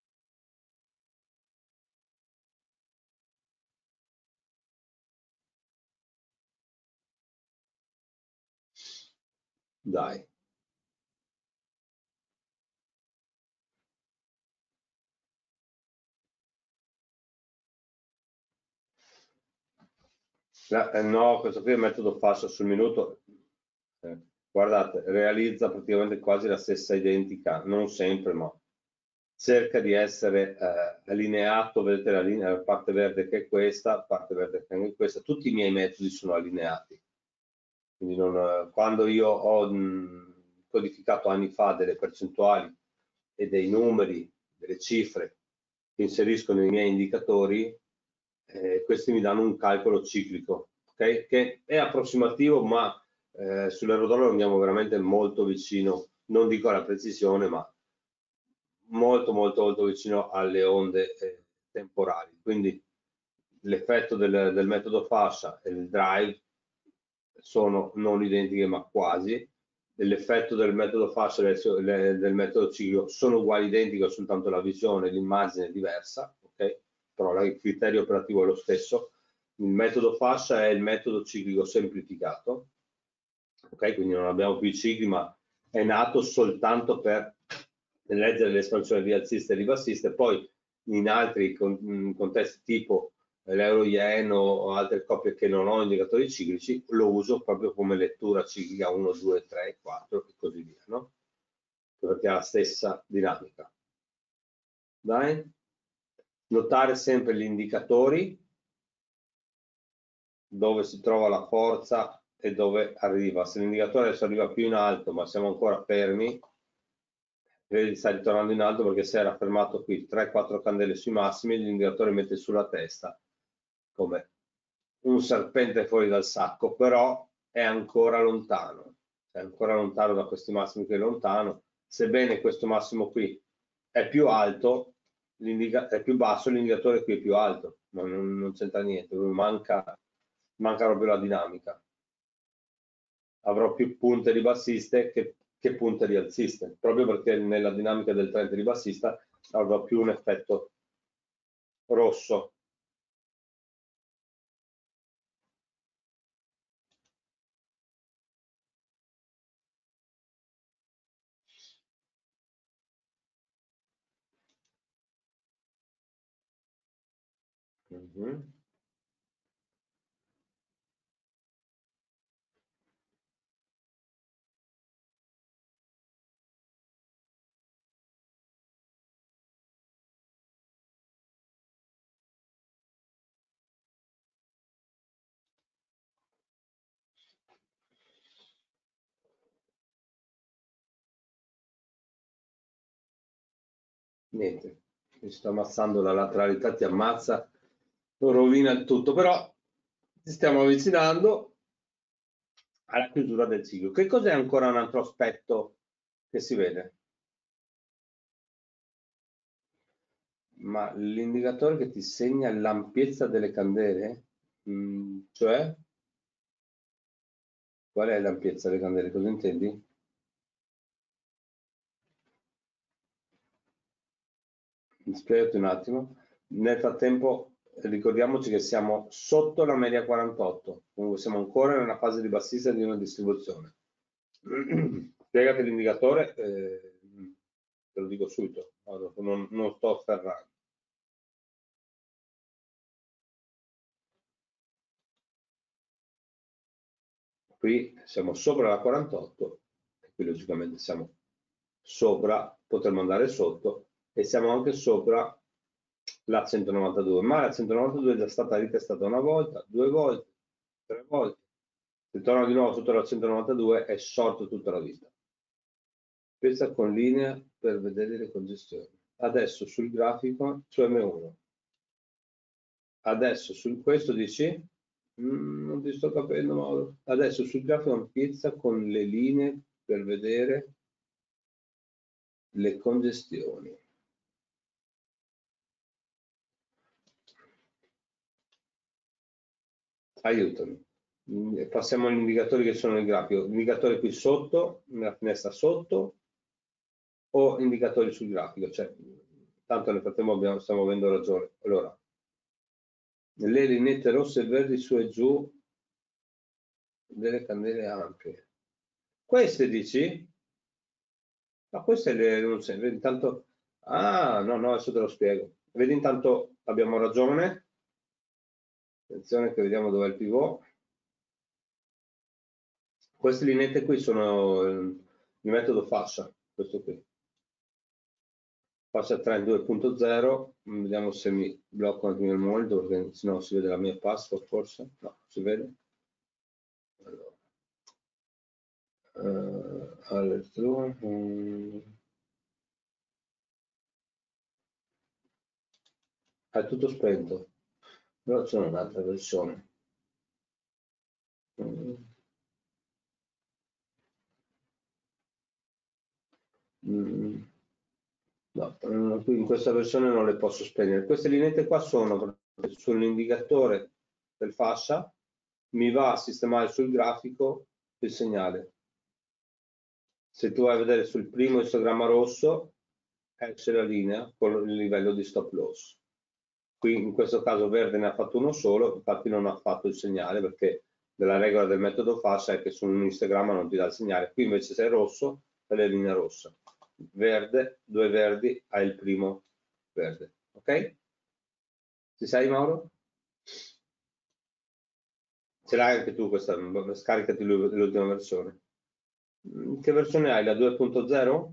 Dai. No, questo qui è il metodo fascia sul minuto. Guardate, realizza praticamente quasi la stessa identica, non sempre, ma cerca di essere allineato. Vedete la parte verde che è questa, parte verde che è anche questa. Tutti i miei metodi sono allineati. Quindi quando io ho codificato anni fa delle percentuali e dei numeri, delle cifre che inserisco nei miei indicatori, questi mi danno un calcolo ciclico, okay? Che è approssimativo, ma sull'eurodollaro andiamo veramente molto vicino, non dico alla precisione, ma molto molto molto vicino alle onde temporali. Quindi l'effetto del metodo fascia e il drive sono non identiche ma quasi. L'effetto del metodo fascia e del metodo ciclico sono uguali, identiche, soltanto la visione, l'immagine è diversa, ok? Però il criterio operativo è lo stesso. Il metodo fascia è il metodo ciclico semplificato, ok? Quindi non abbiamo più i cicli, ma è nato soltanto per leggere l'espansione rialzista e ribassista, e poi in altri contesti tipo l'euro yen o altre coppie che non ho indicatori ciclici, lo uso proprio come lettura ciclica 1, 2, 3, 4 e così via, no? Perché ha la stessa dinamica. Dai? Notare sempre gli indicatori, dove si trova la forza e dove arriva. Se l'indicatore adesso arriva più in alto, ma siamo ancora fermi, vedi, sta ritornando in alto perché si era fermato qui 3-4 candele sui massimi, l'indicatore mette sulla testa come un serpente fuori dal sacco, però è ancora lontano da questi massimi qui, è lontano, sebbene questo massimo qui è più alto, è più basso, l'indicatore qui è più alto, ma non c'entra niente, manca proprio la dinamica. avrò più punte ribassiste che punte rialziste, proprio perché nella dinamica del trend ribassista avrò più un effetto rosso. Niente, mi sto ammazzando, la lateralità ti ammazza, rovina il tutto, però ci stiamo avvicinando alla chiusura del ciclo. Che cos'è ancora un altro aspetto che si vede? Ma l'indicatore che ti segna l'ampiezza delle candele? Cioè, qual è l'ampiezza delle candele? Cosa intendi? Spiegati un attimo. Nel frattempo ricordiamoci che siamo sotto la media 48, quindi siamo ancora nella fase di bassista di una distribuzione. Spiegati l'indicatore, te lo dico subito, non sto afferrando. Qui siamo sopra la 48 e qui logicamente siamo sopra, potremmo andare sotto e siamo anche sopra la 192, ma la 192 è già stata ritestata una volta, due volte, tre volte. Se torna di nuovo sotto la 192 è short tutta la vita. Questa con linea per vedere le congestioni. Adesso sul grafico su M1. Adesso su questo dici? Non ti sto capendo, Mauro. Adesso sul grafico ampiezza con le linee per vedere le congestioni. Aiutami. Passiamo agli indicatori che sono nel grafico. Indicatore qui sotto, nella finestra sotto, o indicatori sul grafico? Cioè, tanto nel frattempo stiamo avendo ragione. Allora, le lineette rosse e verdi su e giù delle candele ampie. Queste dici? Ma queste non sei, vedi intanto. Ah, no, no, adesso te lo spiego. Vedi intanto abbiamo ragione. Attenzione che vediamo dov'è il pivot. Queste lineette qui sono il metodo fascia, questo qui. Fascia 3 2.0, vediamo se mi blocco un attimo il monitor perché sennò si vede la mia password forse. No, si vede. Allora, è tutto spento, però c'è un'altra versione. No, qui in questa versione non le posso spegnere. Queste lineette qua sono sull'indicatore del fascia, mi va a sistemare sul grafico il segnale. Se tu vai a vedere sul primo istogramma rosso, esce la linea con il livello di stop loss. Qui in questo caso verde ne ha fatto uno solo, infatti non ha fatto il segnale perché la regola del metodo fascia è che su un istogramma non ti dà il segnale. Qui invece se è rosso, è la linea rossa. Verde, due verdi, hai il primo verde. Ok? Ci sei, Mauro? Ce l'hai anche tu questa, scaricati l'ultima versione. Che versione hai? La 2.0?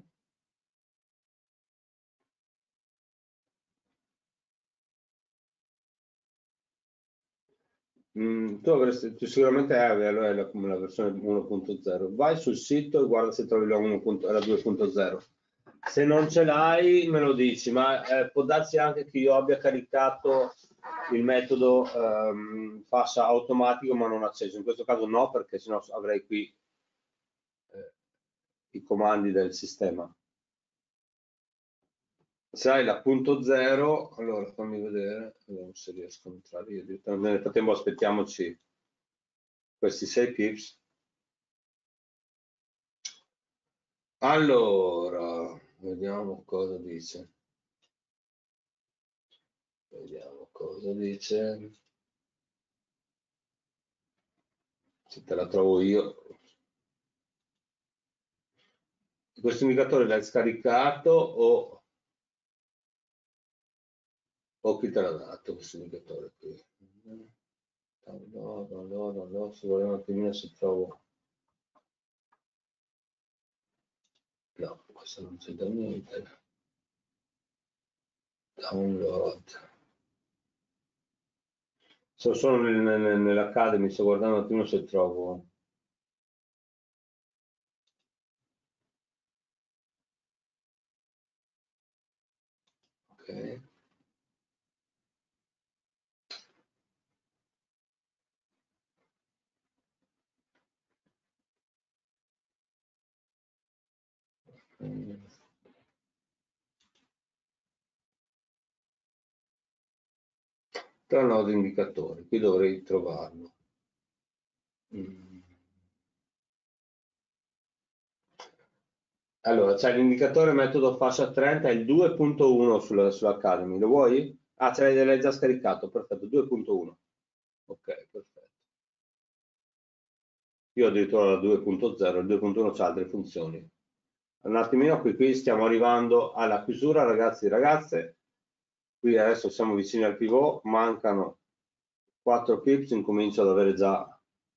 Tu sicuramente hai la versione 1.0. Vai sul sito e guarda se trovi la 2.0. Se non ce l'hai me lo dici, ma può darsi anche che io abbia caricato il metodo fascia automatico ma non acceso. In questo caso no, perché sennò avrei qui i comandi del sistema. Se hai la punto zero, allora fammi vedere, vediamo se riesco a entrare io. Nel frattempo aspettiamoci questi 6 pips. Allora, vediamo cosa dice. Vediamo cosa dice. Se te la trovo io. Questo indicatore l'hai scaricato o chi te l'ha dato questo indicatore qui? Allora, se volevo un attimino se trovo. No, questo non c'entra niente. Download. Sono solo nell'Academy, sto guardando un attimo se trovo. Ok. Download indicatore, qui dovrei trovarlo. Allora, c'è l'indicatore metodo fascia 30, è il 2.1 sull'Academy, lo vuoi? Ah, ce l'hai già scaricato, perfetto, 2.1. Ok, perfetto. Io addirittura la 2.0, il 2.1 c'ha altre funzioni. Un attimino, qui stiamo arrivando alla chiusura, ragazzi e ragazze. Qui adesso siamo vicini al pivot, mancano 4 pips, incomincio ad avere già.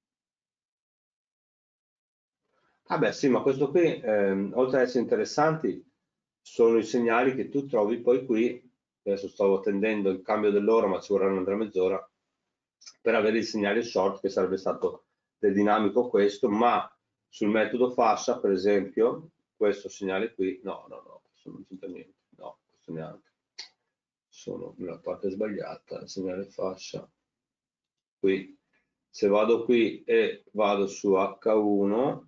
Ah beh sì, ma questo qui, oltre ad essere interessanti, sono i segnali che tu trovi poi qui. Adesso stavo attendendo il cambio dell'ora, ma ci vorrà un'altra mezz'ora, per avere il segnale short, che sarebbe stato del dinamico questo, ma sul metodo fascia, per esempio, questo segnale qui, no, questo non c'entra niente, no, questo neanche. Sono nella parte sbagliata, il segnale fascia. Qui, se vado qui e vado su H1,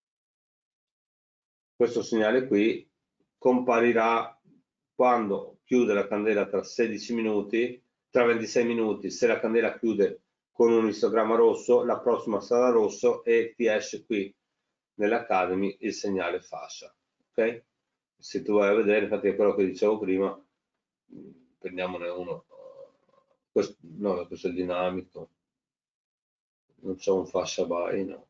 questo segnale qui comparirà quando chiude la candela tra 16 minuti, tra 26 minuti. Se la candela chiude con un istogramma rosso, la prossima sarà rosso e ti esce qui nell'Academy il segnale fascia. Ok? Se tu vai a vedere, infatti è quello che dicevo prima, prendiamone uno. No, questo è il dinamico. Non c'è un fascia buy, no.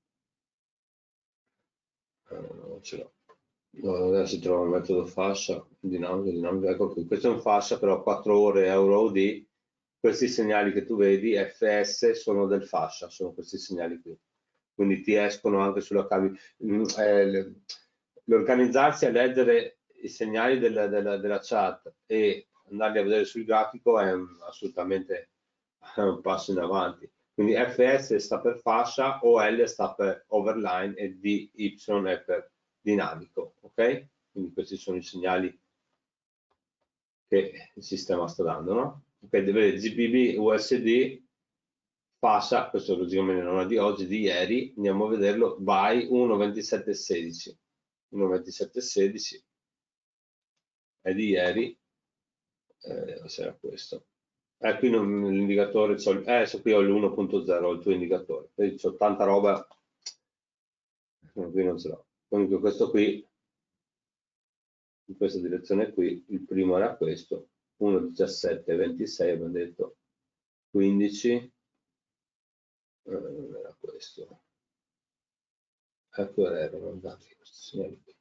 Non ce l'ho. No, adesso si trova il metodo fascia, dinamico, ecco qui. Questo è un fascia, però 4 ore euro OD. Questi segnali che tu vedi, FS, sono del fascia, sono questi segnali qui. Quindi ti escono anche sulla cavi. L'organizzarsi a leggere i segnali della chat e andarli a vedere sul grafico è assolutamente un passo in avanti. Quindi FS sta per fascia, OL sta per overline e DY è per dinamico, ok? Quindi questi sono i segnali che il sistema sta dando, no? Ok, deve GBB USD fascia, questo logicamente non è di oggi, di ieri, andiamo a vederlo, by 1.2716. 1.2716 è di ieri, sarà questo. Qui l'indicatore, adesso qui ho l'1.0, il tuo indicatore, quindi c'ho tanta roba, qui non ce l'ho. Comunque questo qui, in questa direzione qui, il primo era questo, 1.1726 abbiamo detto, 15, non era questo. Ecco, erano andati questi signori qui.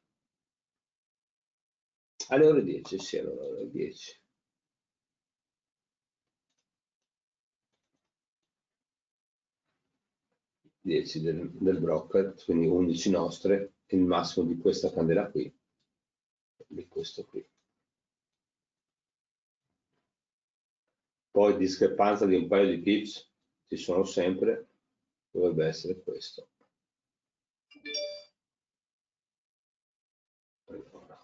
Alle ore 10, sì, allora alle ore 10. 10 del broker, quindi 11 nostre, il massimo di questa candela qui, di questo qui. Poi discrepanza di un paio di pips ci sono sempre, dovrebbe essere questo. Allora,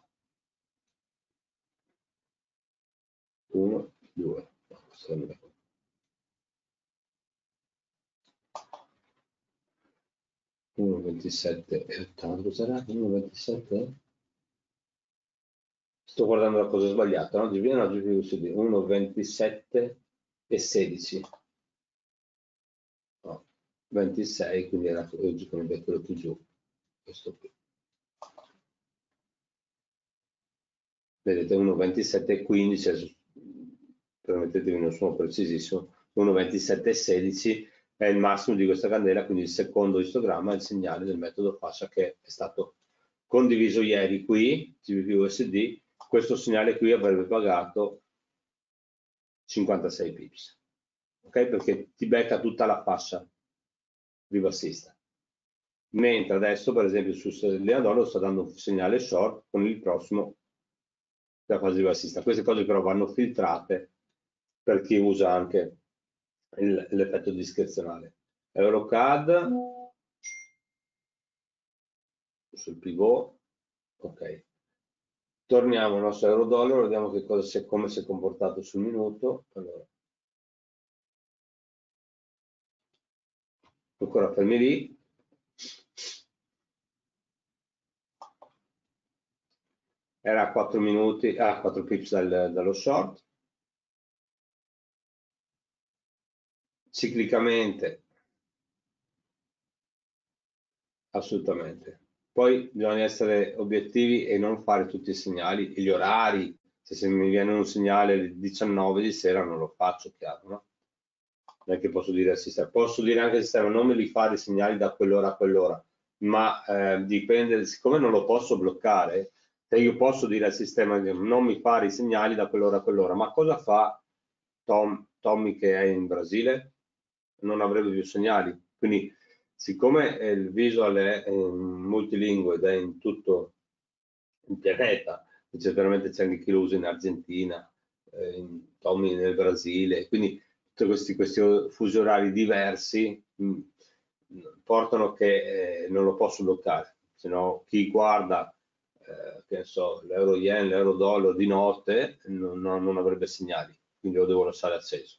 1, 2, no, questo non è. 1,27 e 80, cos'era? 1,27? Sto guardando la cosa sbagliata, no? No, 1,27 e 16. No, 26, quindi era logicamente quello più giù. Questo qui. vedete 1,27,15, adesso permettetemi, non sono precisissimo, 1,27,16 è il massimo di questa candela, quindi il secondo istogramma è il segnale del metodo fascia che è stato condiviso ieri qui, GBP-USD. Questo segnale qui avrebbe pagato 56 pips, ok? Perché ti becca tutta la fascia ribassista. Mentre adesso, per esempio, su sterlina dollaro sta dando un segnale short con il prossimo della fase ribassista. Queste cose però vanno filtrate per chi usa anche l'effetto discrezionale. EuroCAD sul pivot, ok. Torniamo al nostro euro-dollaro, vediamo che cosa come si è comportato sul minuto. Allora, ancora fermi lì. Era a 4 minuti, 4 pips dallo short. Ciclicamente, assolutamente. Poi bisogna essere obiettivi e non fare tutti i segnali, gli orari. Se mi viene un segnale alle 19 di sera non lo faccio, chiaro, no? Non è che posso dire al sistema, posso dire anche al sistema non me li fare i segnali da quell'ora a quell'ora, ma dipende, siccome non lo posso bloccare, se io posso dire al sistema non mi fare i segnali da quell'ora a quell'ora, ma cosa fa Tommy che è in Brasile? Non avrebbe più segnali, quindi siccome il visual è multilingue ed è in tutto il pianeta, veramente c'è anche chi lo usa in Argentina, Tommy nel Brasile, quindi tutti questi fusi orari diversi portano che non lo posso bloccare, se no chi guarda che ne so, l'euro yen, l'euro dollaro di notte non avrebbe segnali, quindi lo devo lasciare acceso.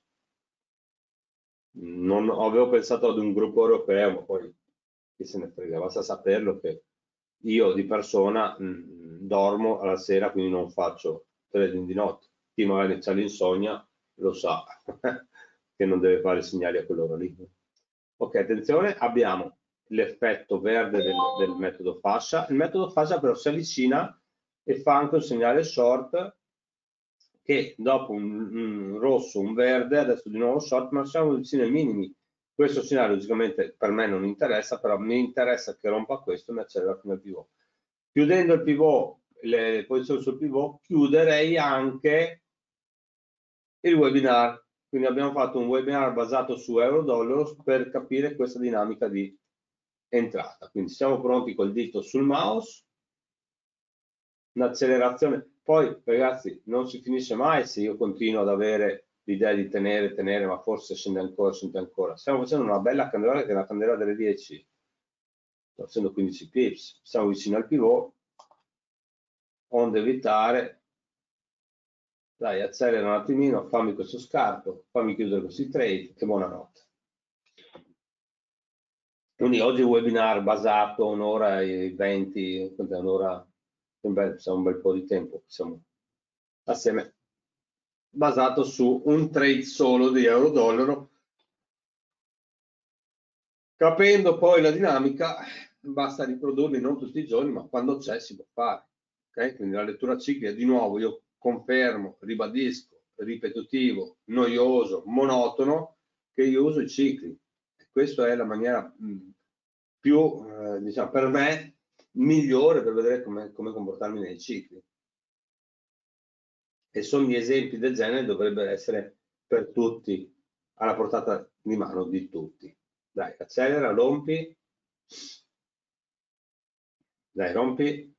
Non avevo pensato ad un gruppo europeo, ma poi chi se ne frega, basta saperlo che io di persona dormo alla sera, quindi non faccio trading di notte. Chi magari c'ha l'insonnia lo sa che non deve fare segnali a quell'ora lì. Ok, attenzione, abbiamo l'effetto verde del metodo fascia. Il metodo fascia però si avvicina e fa anche un segnale short che dopo un rosso, un verde, adesso di nuovo short, ma siamo vicini ai minimi. Questo segnale logicamente per me non interessa, però mi interessa che rompa questo e mi accelera fino al pivot. Chiudendo il pivot, le posizioni sul pivot, chiuderei anche il webinar. Quindi abbiamo fatto un webinar basato su euro-dollaro per capire questa dinamica di entrata. Quindi siamo pronti col dito sul mouse, un'accelerazione. Poi ragazzi non si finisce mai se io continuo ad avere l'idea di tenere, ma forse scende ancora. Stiamo facendo una bella candela che è la candela delle 10. Sto facendo 15 pips, siamo vicino al pivot, onde evitare. Dai, accelera un attimino, fammi questo scarto, fammi chiudere questi trade e buonanotte. Quindi oggi webinar basato un'ora e 20, un'ora, un bel po' di tempo, siamo assieme, basato su un trade solo di euro-dollaro. Capendo poi la dinamica, basta riprodurli non tutti i giorni, ma quando c'è si può fare. Okay? Quindi la lettura ciclica, di nuovo, io confermo, ribadisco, ripetitivo, noioso, monotono, che io uso i cicli. E questa è la maniera più, diciamo, per me, migliore per vedere come comportarmi nei cicli. E sono gli esempi del genere dovrebbero essere per tutti, alla portata di mano di tutti. Dai, accelera, rompi. Dai, rompi.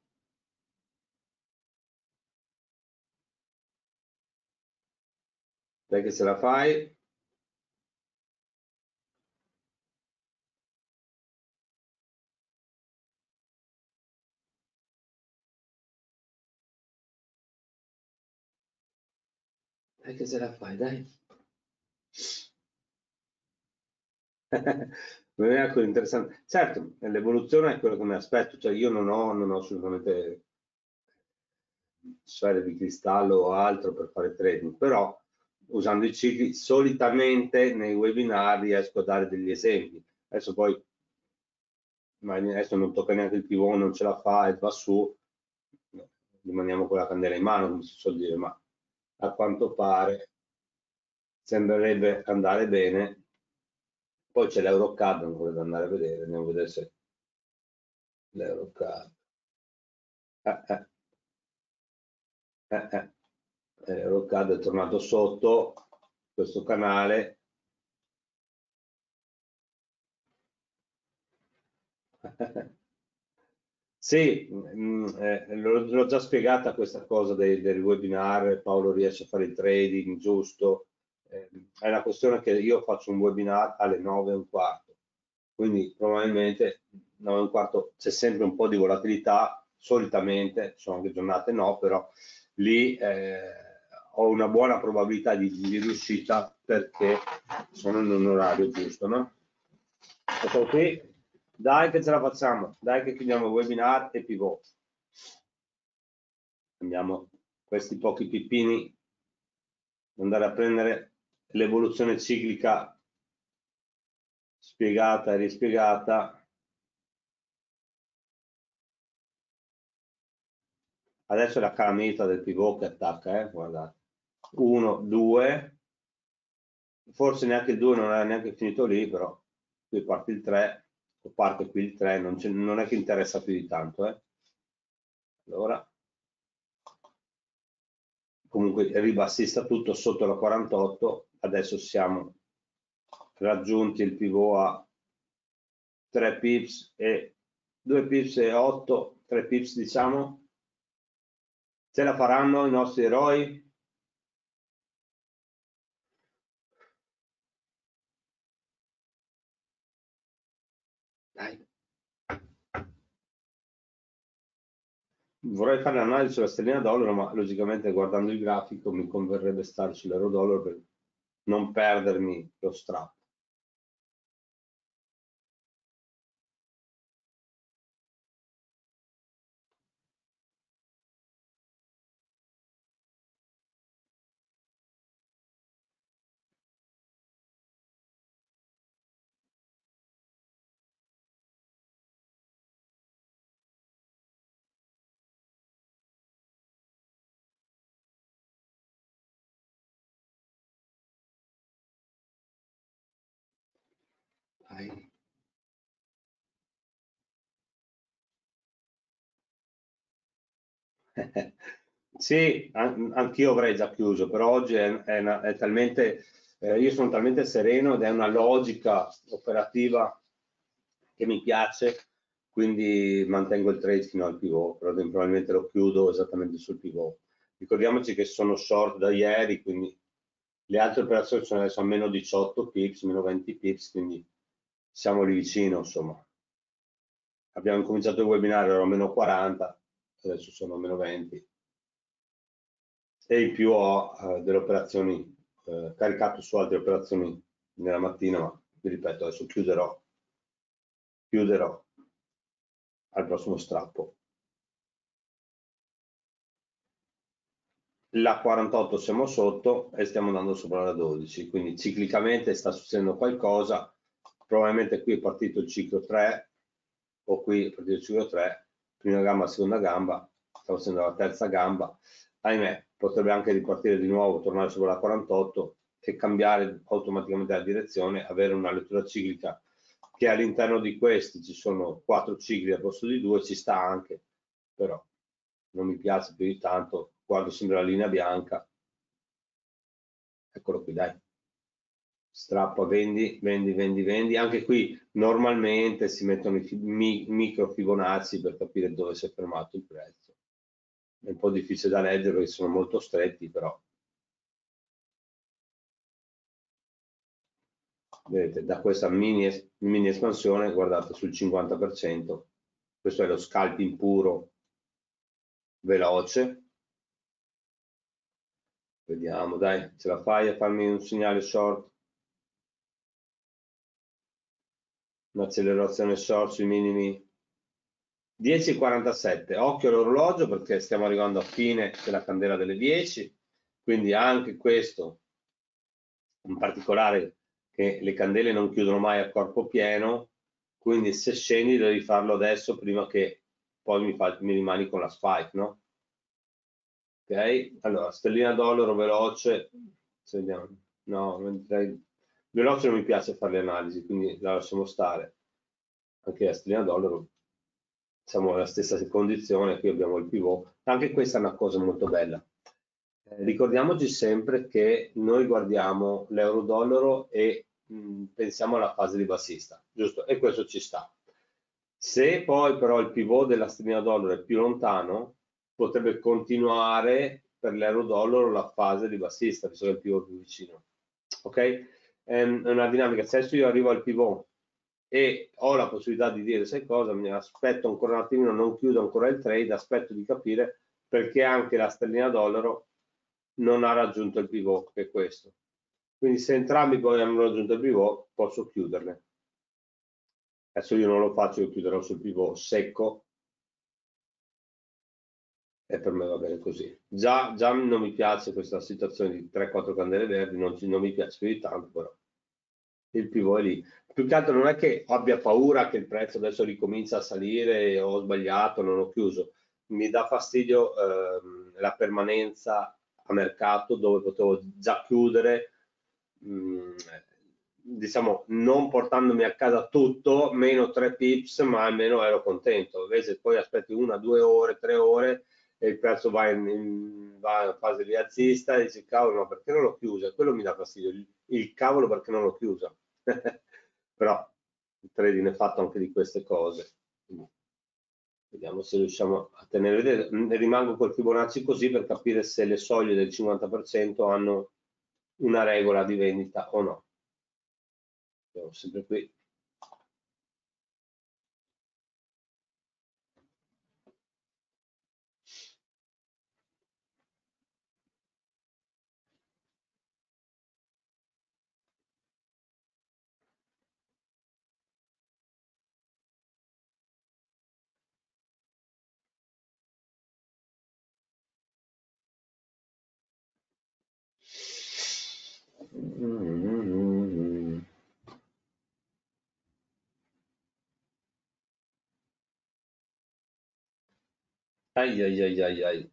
Dai che ce la fai. Dai che ce la fai, dai. Non è ancora interessante. Certo, l'evoluzione è quello che mi aspetto, cioè io non ho assolutamente sfere di cristallo o altro per fare trading, però usando i cicli solitamente nei webinar riesco a dare degli esempi. Adesso poi, ma adesso non tocca neanche il pivot, non ce la fa e va su, rimaniamo con la candela in mano, come si suol dire, ma a quanto pare sembrerebbe andare bene. Poi c'è l'Eurocard, non volete andare a vedere, andiamo a vedere se l'Eurocard. L'Eurocard è tornato sotto questo canale. Sì, l'ho già spiegata questa cosa del webinar, Paolo riesce a fare il trading giusto, è una questione che io faccio un webinar alle 9:15, quindi probabilmente 9:15 c'è sempre un po' di volatilità, solitamente, sono anche giornate no, però lì ho una buona probabilità di riuscita perché sono in un orario giusto, no? Ecco qui. Dai che ce la facciamo, dai che chiudiamo il webinar e pivot. Andiamo questi pochi pippini, andare a prendere l'evoluzione ciclica spiegata e rispiegata. Adesso è la calamita del pivot che attacca, guardate. 1, 2, forse neanche il 2 non era neanche finito lì, però qui parte il 3, o parte qui il 3, non è che interessa più di tanto. Allora, comunque ribassista tutto sotto la 48, adesso siamo raggiunti il pivot a 3 pips e 2 pips e 8, 3 pips diciamo. Ce la faranno i nostri eroi? Dai. Vorrei fare l'analisi sulla sterlina dollaro, ma logicamente guardando il grafico mi converrebbe stare sull'euro dollaro per non perdermi lo strappo. Dai. Sì, anch'io avrei già chiuso, però oggi è talmente, io sono talmente sereno ed è una logica operativa che mi piace, quindi mantengo il trade fino al pivot, però probabilmente lo chiudo esattamente sul pivot. Ricordiamoci che sono short da ieri, quindi le altre operazioni sono adesso a meno 18 pips, meno 20 pips, quindi siamo lì vicino, insomma. Abbiamo cominciato il webinar, ero a meno 40, adesso sono a meno 20. E in più ho delle operazioni caricato su altre operazioni nella mattina, ma vi ripeto, adesso chiuderò al prossimo strappo. La 48 siamo sotto e stiamo andando sopra la 12, quindi ciclicamente sta succedendo qualcosa, probabilmente qui è partito il ciclo 3 o qui è partito il ciclo 3, prima gamba, seconda gamba, stiamo facendo la terza gamba, ahimè potrebbe anche ripartire di nuovo, tornare sopra la 48 e cambiare automaticamente la direzione, avere una lettura ciclica che all'interno di questi ci sono 4 cicli al posto di 2, ci sta anche, però non mi piace più di tanto, guardo sempre la linea bianca, eccolo qui, dai, strappa, vendi, vendi, vendi, vendi, anche qui normalmente si mettono i micro Fibonacci per capire dove si è fermato il prezzo, è un po' difficile da leggere perché sono molto stretti, però vedete, da questa mini espansione, guardate, sul 50%, questo è lo scalping puro veloce. Vediamo, dai, ce la fai a farmi un segnale short? Un'accelerazione short sui minimi 10:47. Occhio all'orologio perché stiamo arrivando a fine della candela delle 10, quindi anche questo, in particolare che le candele non chiudono mai a corpo pieno, quindi se scendi devi farlo adesso prima che poi mi rimani con la spike, no? Ok, allora stellina dollaro veloce, se vediamo. No, veloce non mi piace fare le analisi, quindi la lasciamo stare. Anche la stellina dollaro siamo nella stessa condizione, qui abbiamo il pivot. Anche questa è una cosa molto bella. Ricordiamoci sempre che noi guardiamo l'euro-dollaro e pensiamo alla fase di bassista, giusto? E questo ci sta. Se poi però il pivot della stellina dollaro è più lontano, potrebbe continuare per l'euro-dollaro la fase di bassista, visto che il pivot è più vicino. Ok? È una dinamica. Se adesso io arrivo al pivot e ho la possibilità di dire, sai cosa, mi aspetto ancora un attimino, non chiudo ancora il trade, aspetto di capire perché anche la stellina dollaro non ha raggiunto il pivot, che è questo. Quindi se entrambi poi hanno raggiunto il pivot, posso chiuderle. Adesso io non lo faccio, io chiuderò sul pivot secco e per me va bene così. Già non mi piace questa situazione di 3-4 candele verdi, non mi piace più di tanto, però il pivot è lì. Più che altro non è che abbia paura che il prezzo adesso ricomincia a salire, ho sbagliato, non ho chiuso. Mi dà fastidio la permanenza a mercato dove potevo già chiudere, diciamo non portandomi a casa tutto, meno 3 pips, ma almeno ero contento. Invece poi aspetti 1, 2 ore, 3 ore e il prezzo va in fase rialzista e dici cavolo, ma perché non l'ho chiusa? Quello mi dà fastidio, il cavolo perché non l'ho chiusa. Però il trading è fatto anche di queste cose. Vediamo se riusciamo a tenere. Rimango col Fibonacci così per capire se le soglie del 50% hanno una regola di vendita o no. Siamo sempre qui. Ai ai ai ai ai.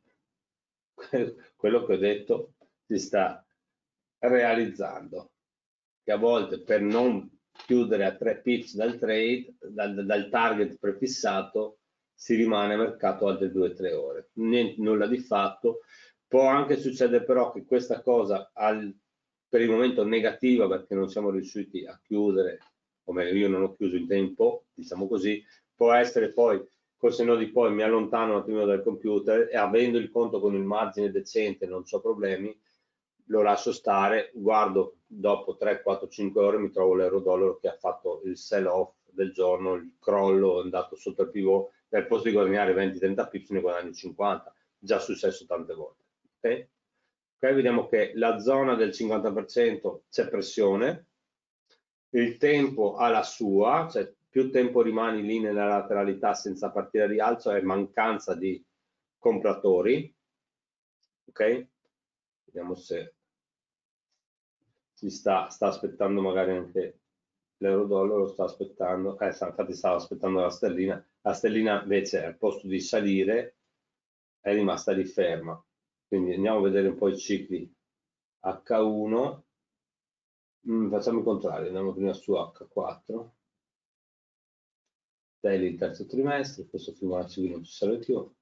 Quello che ho detto si sta realizzando, che a volte per non chiudere a 3 pips dal trade, dal target prefissato, si rimane a mercato altre 2-3 ore. Nulla di fatto. Può anche succedere però che questa cosa per il momento negativa, perché non siamo riusciti a chiudere, o meglio io non ho chiuso in tempo, diciamo così, può essere poi col senno di poi mi allontano un attimino dal computer e avendo il conto con il margine decente, non ho problemi, lo lascio stare, guardo dopo 3, 4, 5 ore mi trovo l'euro-dollaro che ha fatto il sell off del giorno, il crollo è andato sotto il pivot, e al posto di guadagnare 20-30 pips ne guadagno 50, già successo tante volte. Okay? Ok, vediamo che la zona del 50% c'è pressione, il tempo ha la sua, cioè più tempo rimani lì nella lateralità senza partire a rialzo è mancanza di compratori, ok? Vediamo se si sta aspettando magari anche l'euro-dollaro, sta aspettando, infatti stava aspettando la stellina invece al posto di salire è rimasta lì ferma, quindi andiamo a vedere un po' i cicli H1, facciamo il contrario, andiamo prima su H4, daily il terzo trimestre, questo Fibonacci qui non ci serve più.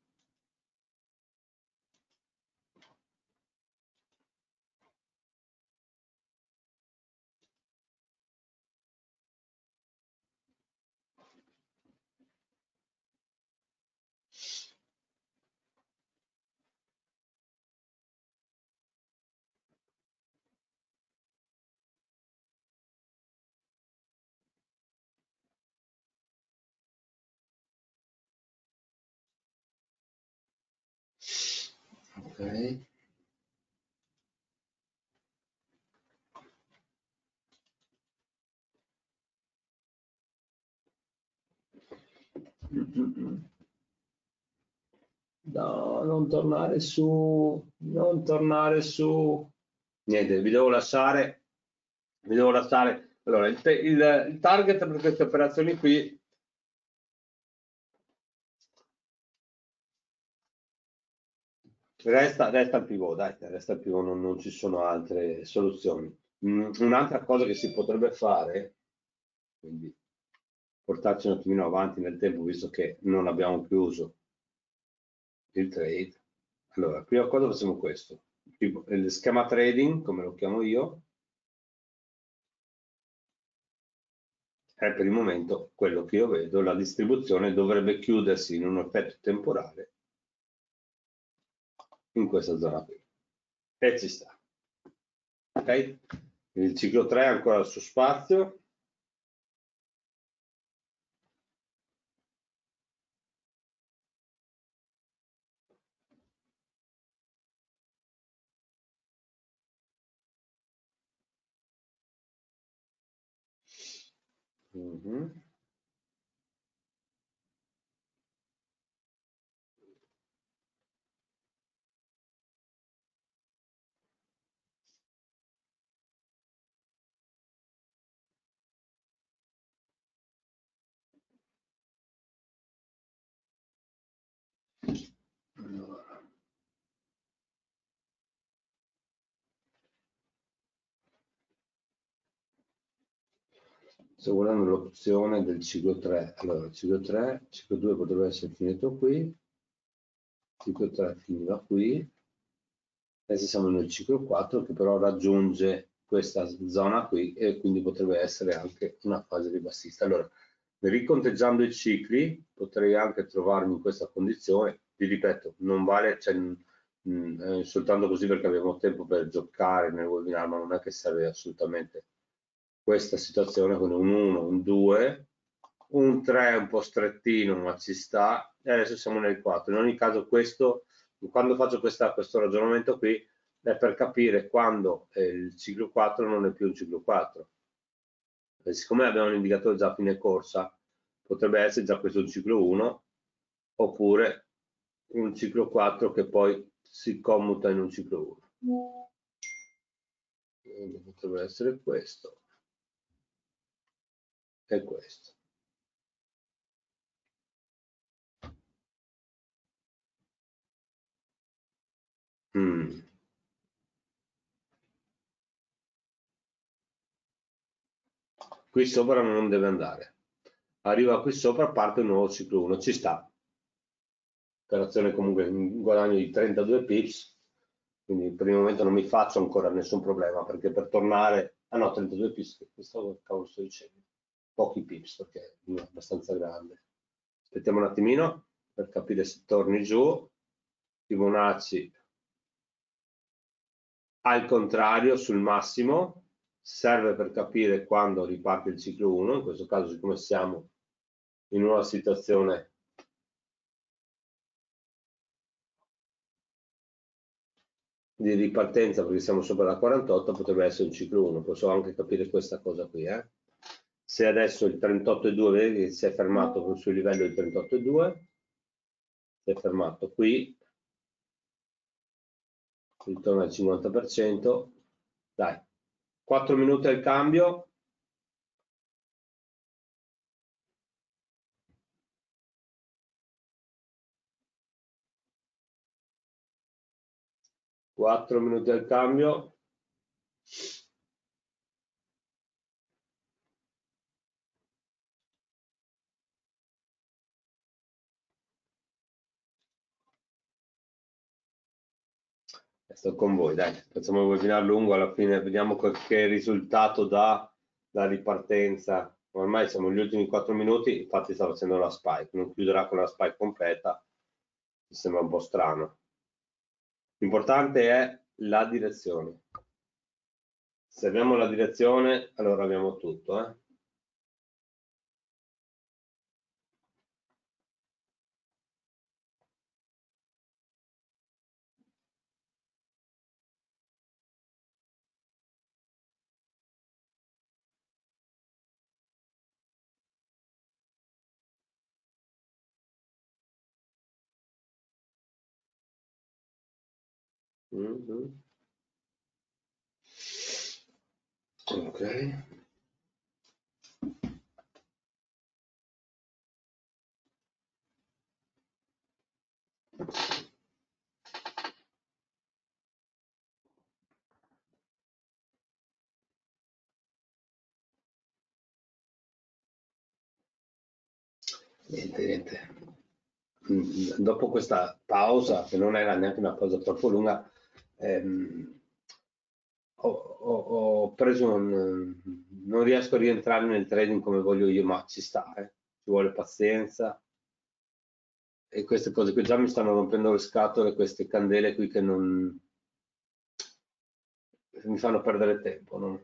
Ok. No, non tornare su, non tornare su. Niente, vi devo lasciare. Allora, il target per queste operazioni qui Resta il pivot, dai, resta il pivot, non ci sono altre soluzioni. Un'altra cosa che si potrebbe fare, quindi portarci un attimino avanti nel tempo, visto che non abbiamo chiuso il trade. Allora, prima cosa facciamo questo. Il schema trading, come lo chiamo io, è per il momento quello che io vedo. La distribuzione dovrebbe chiudersi in un effetto temporale in questa zona qui. E ci sta. Ok? Il ciclo 3 ha ancora il suo spazio. Allora. Sto guardando l'opzione del ciclo 3. Allora, il ciclo 3, il ciclo 2 potrebbe essere finito qui, il ciclo 3 finiva qui, adesso siamo nel ciclo 4 che però raggiunge questa zona qui e quindi potrebbe essere anche una fase ribassista. Allora, riconteggiando i cicli potrei anche trovarmi in questa condizione, vi ripeto, non vale, cioè, soltanto così perché abbiamo tempo per giocare nel webinar, ma non è che serve assolutamente questa situazione con un 1, un 2, un 3 un po' strettino ma ci sta e adesso siamo nel 4. In ogni caso questo, quando faccio questo ragionamento qui è per capire quando il ciclo 4 non è più un ciclo 4. E siccome abbiamo un indicatore già a fine corsa, potrebbe essere già questo un ciclo 1 oppure un ciclo 4 che poi si commuta in un ciclo 1. Quindi potrebbe essere questo e questo. Qui sopra non deve andare, arriva qui sopra, parte un nuovo ciclo 1, ci sta, operazione comunque un guadagno di 32 pips, quindi per il momento non mi faccio ancora nessun problema perché per tornare, ah no, 32 pips, questo cavolo sto dicendo, pochi pips perché è abbastanza grande. Aspettiamo un attimino per capire se torni giù, Fibonacci al contrario sul massimo, serve per capire quando riparte il ciclo 1, in questo caso siccome siamo in una situazione di ripartenza perché siamo sopra la 48, potrebbe essere un ciclo 1, posso anche capire questa cosa qui. Se adesso il 38,2 vedi che si è fermato sul livello del 38,2, si è fermato qui, ritorna al 50%, dai, 4 minuti al cambio, 4 minuti al cambio, sto con voi, dai, facciamo il webinar lungo, alla fine vediamo che risultato dà la ripartenza. Ormai siamo negli ultimi 4 minuti, infatti sta facendo la spike, non chiuderà con la spike completa, mi sembra un po' strano. L'importante è la direzione. Se abbiamo la direzione, allora abbiamo tutto. Ok. Niente. Dopo questa pausa, che non era neanche una pausa troppo lunga, ho preso non riesco a rientrare nel trading come voglio io, ma ci sta, ci vuole pazienza. E queste cose qui già mi stanno rompendo le scatole, queste candele qui che non mi fanno perdere tempo. No?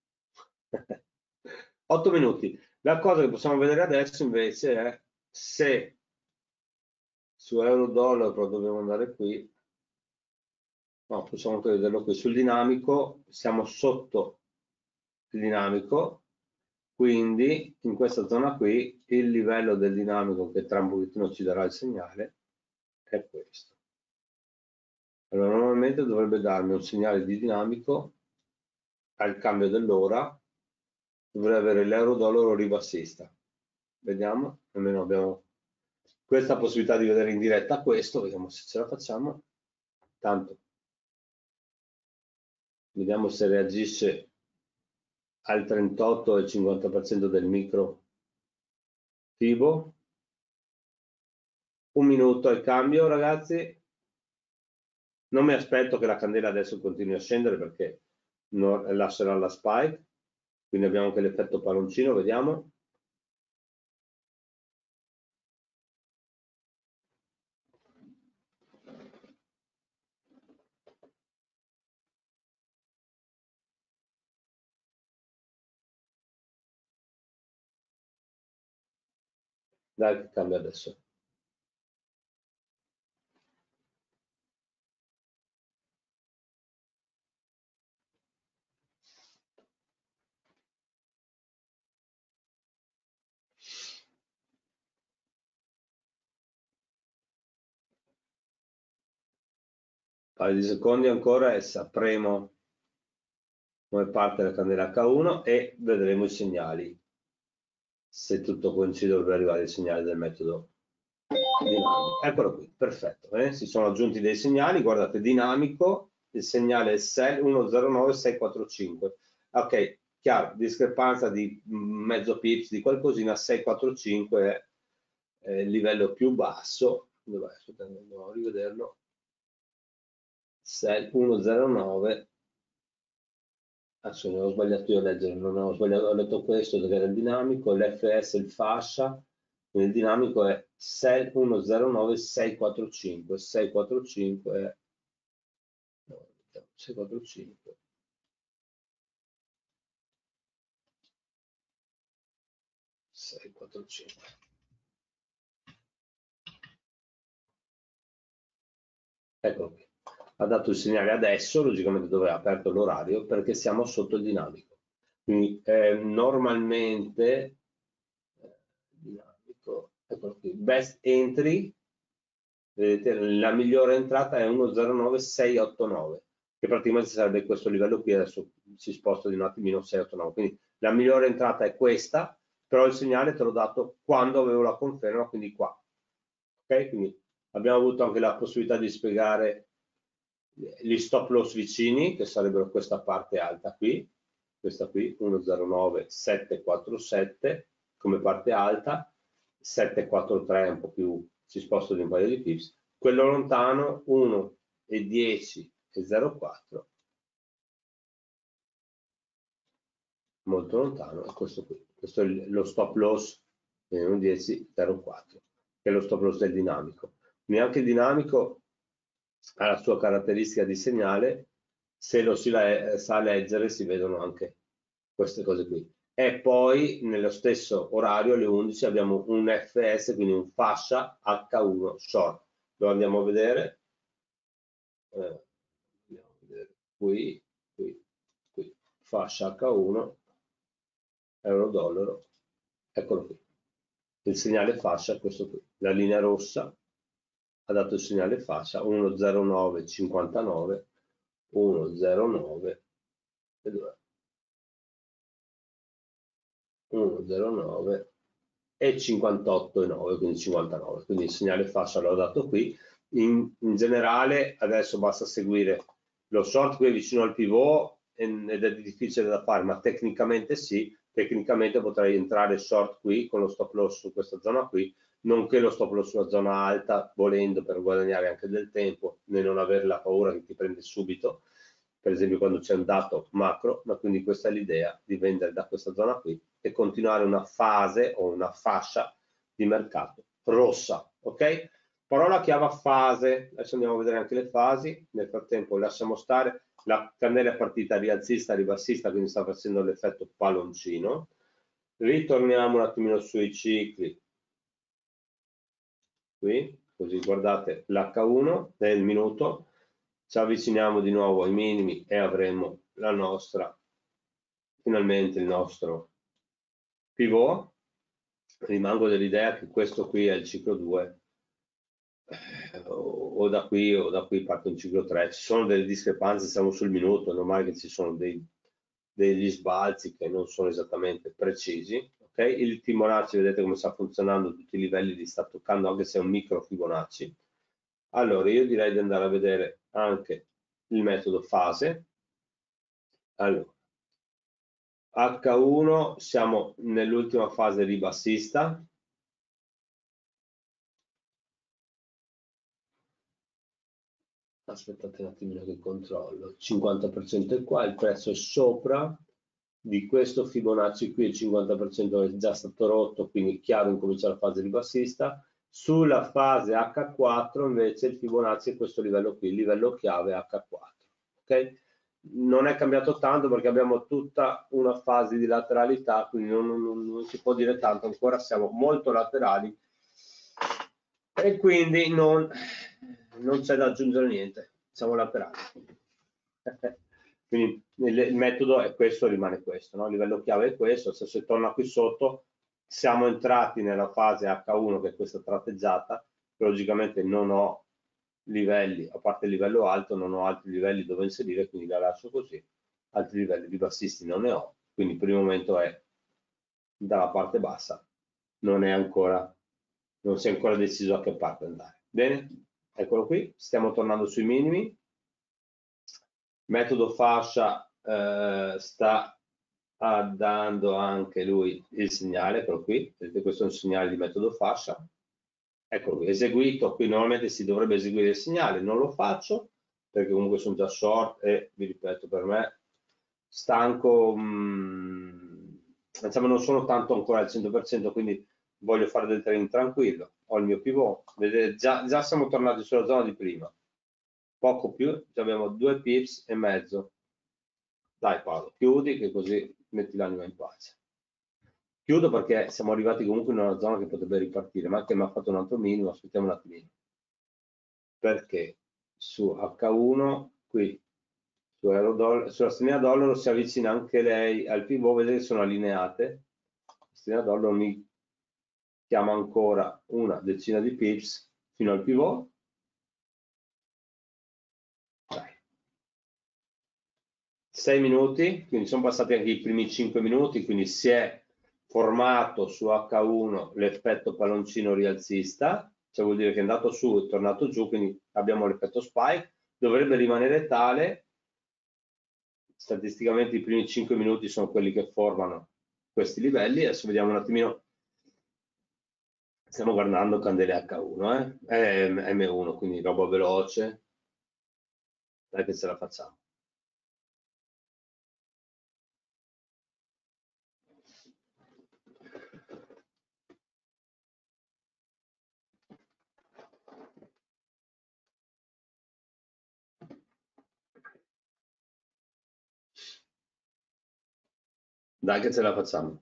8 minuti. La cosa che possiamo vedere adesso invece è se su euro-dollaro, però dobbiamo andare qui, no, possiamo anche vederlo qui, sul dinamico siamo sotto il dinamico, quindi in questa zona qui il livello del dinamico che tra un pochettino ci darà il segnale è questo. Allora normalmente dovrebbe darmi un segnale di dinamico al cambio dell'ora, dovrei avere l'euro-dollaro ribassista. Vediamo, almeno abbiamo questa possibilità di vedere in diretta questo, vediamo se ce la facciamo. Tanto vediamo se reagisce al 38 e il 50% del micro Fibo. Un minuto al cambio, ragazzi. Non mi aspetto che la candela adesso continui a scendere perché lascerà la spike, quindi abbiamo anche l'effetto palloncino, vediamo. Dai che cambia adesso. Un paio di secondi ancora e sapremo come parte la candela H1 e vedremo i segnali. Se tutto coincide dovrebbe arrivare il segnale del metodo dinamico. Eccolo qui, perfetto. Si sono aggiunti dei segnali, guardate, dinamico, il segnale è 109645. Ok, chiaro, discrepanza di mezzo pips, di qualcosina, 645 è il livello più basso. Dov'è? Andiamo a rivederlo. 109. Adesso ho sbagliato io a leggere, non ho sbagliato, ho letto questo che era il dinamico, l'FS il fascia, quindi il dinamico è 109,645, 645 è 645. Eccolo qui. Ha dato il segnale adesso, logicamente dove ha aperto l'orario, perché siamo sotto il dinamico. Quindi normalmente dinamico, eccolo qui, best entry, vedete, la migliore entrata è 109,689, che praticamente sarebbe questo livello qui, adesso si sposta di un attimino 689, quindi la migliore entrata è questa, però il segnale te l'ho dato quando avevo la conferma, quindi qua. Ok, quindi abbiamo avuto anche la possibilità di spiegare gli stop loss vicini, che sarebbero questa parte alta qui, questa qui, 109,747 come parte alta, 743 è un po' più, si sposta di un paio di pips, quello lontano 1,10,04, molto lontano è questo qui, questo è lo stop loss 1,10,04, che è lo stop loss del dinamico. Neanche il dinamico ha la sua caratteristica di segnale, se lo si sa leggere si vedono anche queste cose qui. E poi nello stesso orario alle 11 abbiamo un FS, quindi un fascia H1 short. Lo andiamo a vedere, qui, fascia H1, euro-dollaro, eccolo qui. Il segnale fascia è questo qui, la linea rossa ha dato il segnale fascia 10959, 109 e 109 e 58,9, quindi 59, quindi il segnale fascia l'ho dato qui. In generale adesso basta seguire lo short qui vicino al pivot ed è difficile da fare, ma tecnicamente sì, tecnicamente potrei entrare short qui con lo stop loss su questa zona qui nonché lo stop loss sulla zona alta, volendo per guadagnare anche del tempo, né non avere la paura che ti prende subito, per esempio quando c'è un dato macro, ma quindi questa è l'idea di vendere da questa zona qui e continuare una fase o una fascia di mercato rossa, ok? Parola chiave fase, adesso andiamo a vedere anche le fasi, nel frattempo lasciamo stare, la candela è partita rialzista, ribassista, quindi sta facendo l'effetto palloncino. Ritorniamo un attimino sui cicli, qui, così guardate l'H1 del minuto, ci avviciniamo di nuovo ai minimi e avremo la nostra, finalmente il nostro pivot. Rimango dell'idea che questo qui è il ciclo 2, o da qui parte un ciclo 3, ci sono delle discrepanze, siamo sul minuto, è normale che ci sono degli sbalzi che non sono esattamente precisi, ok? Il Fibonacci, vedete come sta funzionando, tutti i livelli li sta toccando, anche se è un micro Fibonacci. Allora io direi di andare a vedere anche il metodo fase. Allora, H1 siamo nell'ultima fase ribassista, aspettate un attimino che controllo, 50% è qua, il prezzo è sopra di questo Fibonacci qui, il 50% è già stato rotto, quindi chiaro incomincia la fase ribassista. Sulla fase H4 invece il Fibonacci è questo livello qui, il livello chiave H4, ok? Non è cambiato tanto perché abbiamo tutta una fase di lateralità, quindi non si può dire tanto, ancora siamo molto laterali e quindi non c'è da aggiungere niente, siamo laterali. Quindi il metodo è questo, rimane questo, no? Il livello chiave è questo, se torna qui sotto siamo entrati nella fase H1 che è questa tratteggiata, logicamente non ho livelli, a parte il livello alto, non ho altri livelli dove inserire, quindi la lascio così, altri livelli di bassisti non ne ho, quindi il primo momento è dalla parte bassa, non si è ancora deciso a che parte andare. Bene, eccolo qui, stiamo tornando sui minimi, metodo fascia sta dando anche lui il segnale, eccolo qui, vedete questo è un segnale di metodo fascia, eccolo qui, eseguito, qui normalmente si dovrebbe eseguire il segnale, non lo faccio perché comunque sono già short e vi ripeto per me stanco, diciamo non sono tanto ancora al 100%, quindi voglio fare del trading tranquillo, ho il mio pivot, vedete già siamo tornati sulla zona di prima, poco più, già abbiamo 2 pips e mezzo. Dai Paolo, chiudi che così metti l'anima in pace. Chiudo perché siamo arrivati comunque in una zona che potrebbe ripartire, ma che mi ha fatto un altro minimo, aspettiamo un attimino. Perché su H1, qui, sulla sterlina dollaro si avvicina anche lei al pivot, vedete che sono allineate. La sterlina dollaro mi chiama ancora una decina di pips fino al pivot. Dai. 6 minuti, quindi sono passati anche i primi 5 minuti, quindi si è formato su H1 l'effetto palloncino rialzista, cioè vuol dire che è andato su e tornato giù, quindi abbiamo l'effetto spike, dovrebbe rimanere tale, statisticamente i primi 5 minuti sono quelli che formano questi livelli, adesso vediamo un attimino, stiamo guardando candele H1, M1, quindi roba veloce, dai che ce la facciamo. Dai che ce la facciamo.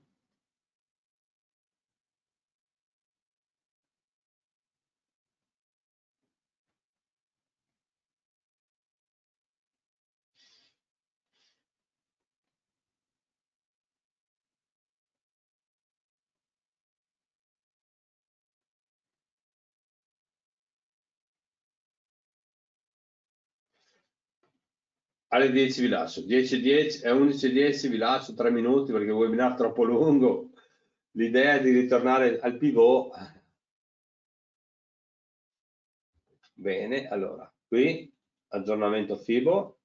Alle 10 vi lascio, 10:10 e 11:10 vi lascio 3 minuti perché il webinar è troppo lungo. L'idea è di ritornare al pivot. Bene, allora, qui aggiornamento Fibo.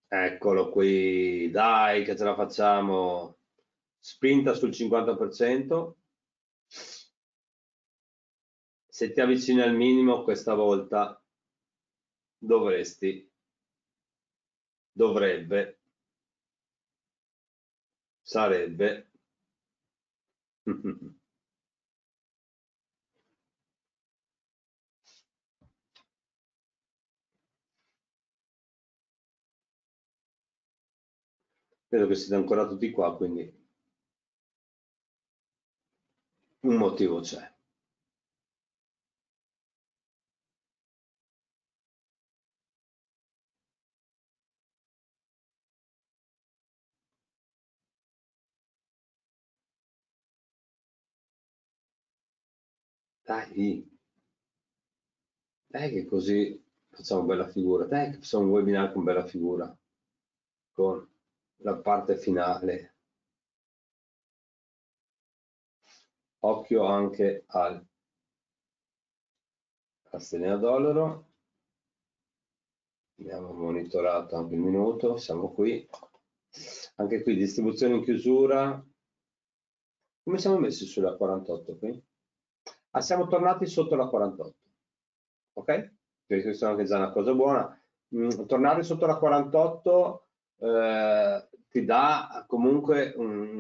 Eccolo qui, dai che ce la facciamo. Spinta sul 50%. Se ti avvicini al minimo questa volta dovrebbe, sarebbe. Vedo che siete ancora tutti qua, quindi un motivo c'è. Dai che così facciamo bella figura, dai che facciamo un webinar con bella figura, con la parte finale. Occhio anche alla sterlina dollaro. Abbiamo monitorato anche il minuto, siamo qui. Anche qui distribuzione in chiusura. Come siamo messi sulla 48 qui? Ah, siamo tornati sotto la 48. Ok? Questa è anche già una cosa buona. Tornare sotto la 48 ti dà comunque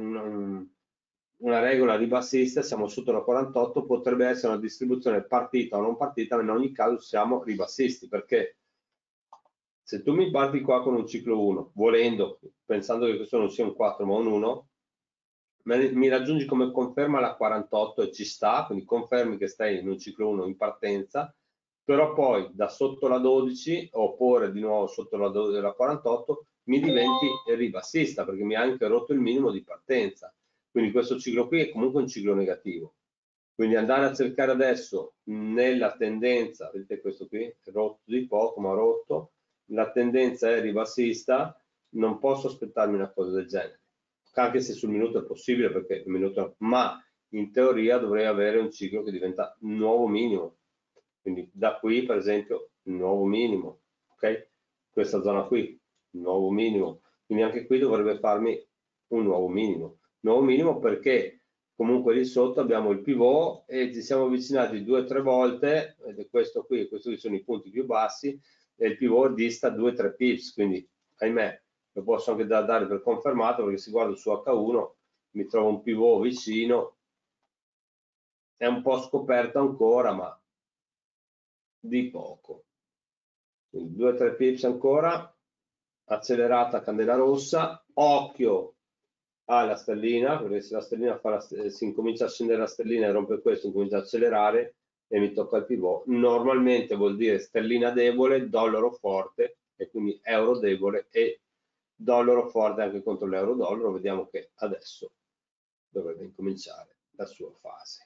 una regola ribassista, siamo sotto la 48, potrebbe essere una distribuzione partita o non partita, ma in ogni caso siamo ribassisti, perché se tu mi parti qua con un ciclo 1, volendo, pensando che questo non sia un 4 ma un 1, mi raggiungi come conferma la 48 e ci sta, quindi confermi che stai in un ciclo 1 in partenza, però poi da sotto la 12 oppure di nuovo sotto la 48 mi diventi ribassista perché mi ha anche rotto il minimo di partenza. Quindi questo ciclo qui è comunque un ciclo negativo. Quindi andare a cercare adesso nella tendenza, vedete questo qui, è rotto di poco ma rotto, la tendenza è ribassista, non posso aspettarmi una cosa del genere, anche se sul minuto è possibile perché il minuto, ma in teoria dovrei avere un ciclo che diventa un nuovo minimo, quindi da qui per esempio il nuovo minimo, ok? Questa zona qui, il nuovo minimo, quindi anche qui dovrebbe farmi un nuovo minimo perché comunque lì sotto abbiamo il pivot e ci siamo avvicinati 2 o 3 volte, ed è questo qui sono i punti più bassi, e il pivot dista 2-3 pips, quindi ahimè lo posso anche dare per confermato perché se guardo su H1 mi trovo un pivot vicino, è un po' scoperto ancora ma di poco, quindi 2-3 pips ancora, accelerata candela rossa, occhio alla sterlina, perché se la sterlina si incomincia a scendere la sterlina e rompe questo, incomincia a accelerare e mi tocca il pivot. Normalmente vuol dire sterlina debole, dollaro forte e quindi euro debole e dollaro forte anche contro l'euro dollaro. Vediamo che adesso dovrebbe incominciare la sua fase.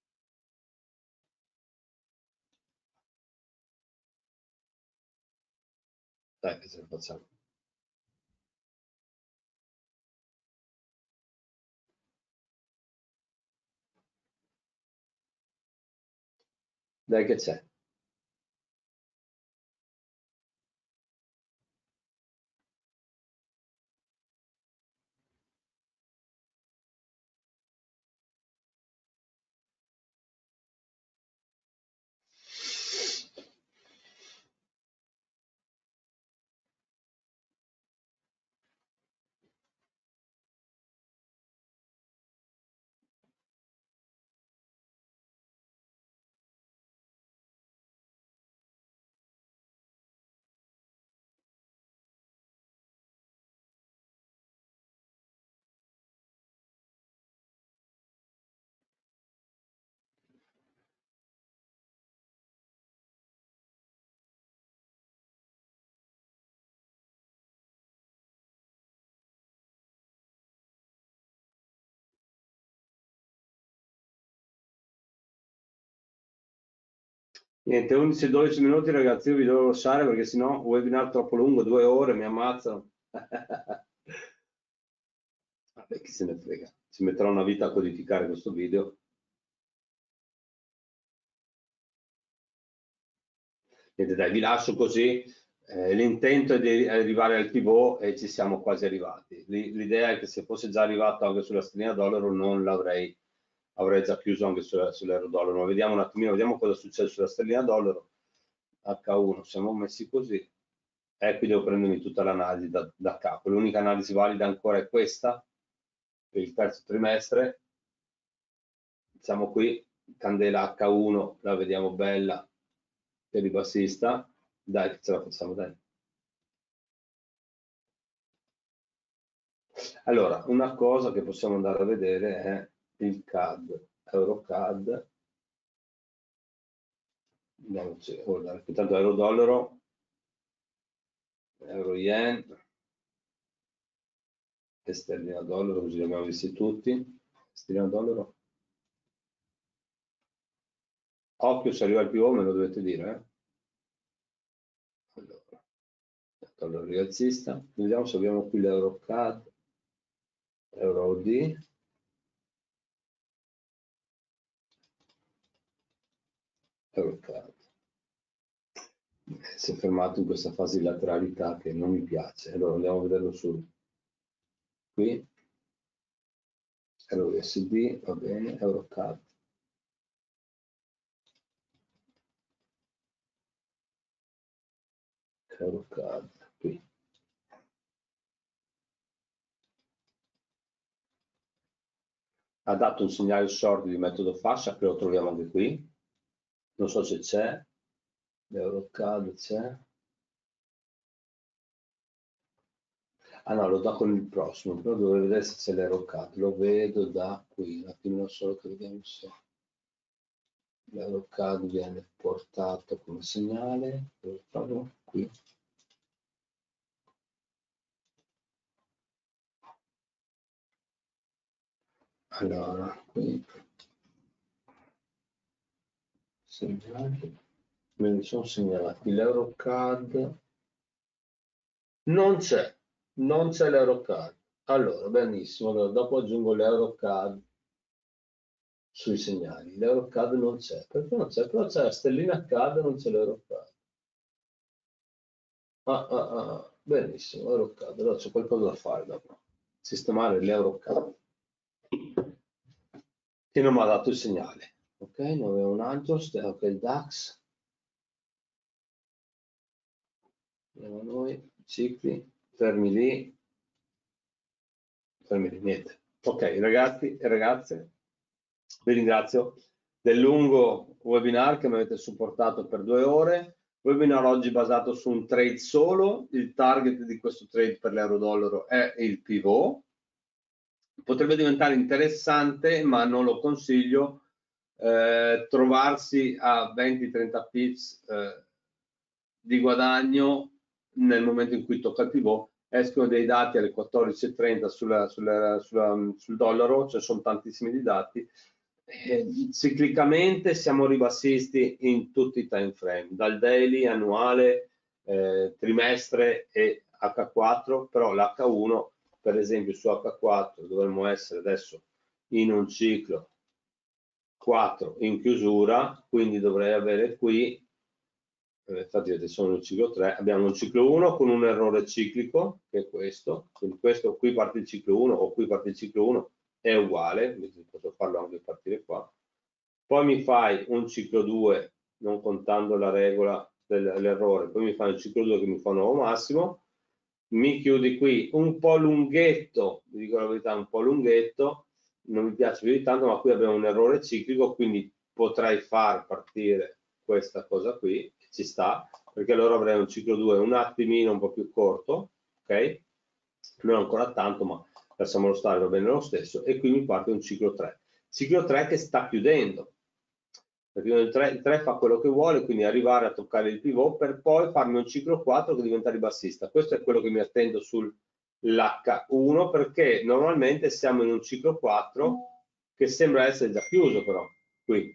Dai che ce la facciamo. Dai che c'è. Niente, 11-12 minuti ragazzi, io vi devo lasciare perché sennò webinar troppo lungo, 2 ore, mi ammazzano. Vabbè, chi se ne frega, ci metterò una vita a codificare questo video. Niente, dai, vi lascio così, L'intento è di arrivare al pivot e ci siamo quasi arrivati. L'idea è che se fosse già arrivato anche sulla sterlina dollaro non l'avrei, avrei già chiuso anche sull'euro dollaro. Ma vediamo un attimino, vediamo cosa succede sulla sterlina dollaro. H1, siamo messi così. E qui devo prendermi tutta l'analisi da capo. L'unica analisi valida ancora è questa, per il terzo trimestre. Siamo qui, candela H1, la vediamo bella per il bassista. Dai, che ce la facciamo, dai. Allora, una cosa che possiamo andare a vedere è il CAD, EuroCAD. Andiamoci, intanto euro-dollaro, euro-yen, e sterlina-dollaro, così li abbiamo visti tutti. Sterlina-dollaro. Occhio, se arriva il pivot me lo dovete dire. Allora, dollaro rialzista. Vediamo se abbiamo qui l'EuroCAD, Euro-OD. EuroCAD. Si è fermato in questa fase di lateralità che non mi piace. Allora andiamo a vederlo su qui. EuroUSD, va bene, EuroCAD. EuroCAD, qui. Ha dato un segnale short di metodo fascia, che lo troviamo anche qui. Non so se c'è. L'EuroCAD c'è. Ah no, lo dà con il prossimo, però dovrei vedere se c'è l'EuroCAD. Lo vedo da qui, un attimo solo che vediamo se l'EuroCAD viene portato come segnale. Lo trovo qui. Allora, qui segnali, me ne sono segnalati l'EuroCAD, non c'è l'EuroCAD. Allora, benissimo, allora, dopo aggiungo l'EuroCAD sui segnali. L'EuroCAD non c'è, perché non c'è? Però c'è la stellina CAD, non c'è l'EuroCAD. Benissimo, EuroCAD, allora c'è qualcosa da fare dopo. Sistemare l'EuroCAD che non mi ha dato il segnale. Ok, non avevo un Antos, ok, il DAX. Andiamo noi, cicli, fermi lì, niente. Ok, ragazzi e ragazze, vi ringrazio del lungo webinar che mi avete supportato per 2 ore. Webinar oggi basato su un trade solo. Il target di questo trade per l'euro-dollaro è il pivot. Potrebbe diventare interessante, ma non lo consiglio, trovarsi a 20-30 pips di guadagno nel momento in cui tocca il pivot. Escono dei dati alle 14:30 sul dollaro, cioè sono tantissimi di dati. Ciclicamente siamo ribassisti in tutti i time frame, dal daily, annuale, trimestre e H4, però l'H1 per esempio su H4 dovremmo essere adesso in un ciclo 4 in chiusura, quindi dovrei avere qui, infatti vedete sono nel ciclo 3, abbiamo un ciclo 1 con un errore ciclico che è questo, quindi questo qui parte il ciclo 1 o qui parte il ciclo 1 è uguale, posso farlo anche partire qua. Poi mi fai un ciclo 2 non contando la regola dell'errore, poi mi fai un ciclo 2 che mi fa un nuovo massimo, mi chiudi qui un po' lunghetto, vi dico la verità, un po' lunghetto, non mi piace più di tanto, ma qui abbiamo un errore ciclico, quindi potrei far partire questa cosa qui, che ci sta, perché allora avrei un ciclo 2 un attimino un po' più corto, ok? Non ancora tanto, ma lasciamolo stare, va bene lo stesso, e qui mi parte un ciclo 3. Ciclo 3 che sta chiudendo, perché il 3 fa quello che vuole, quindi arrivare a toccare il pivot per poi farmi un ciclo 4 che diventa ribassista. Questo è quello che mi attendo sull'H1, perché normalmente siamo in un ciclo 4 che sembra essere già chiuso, però qui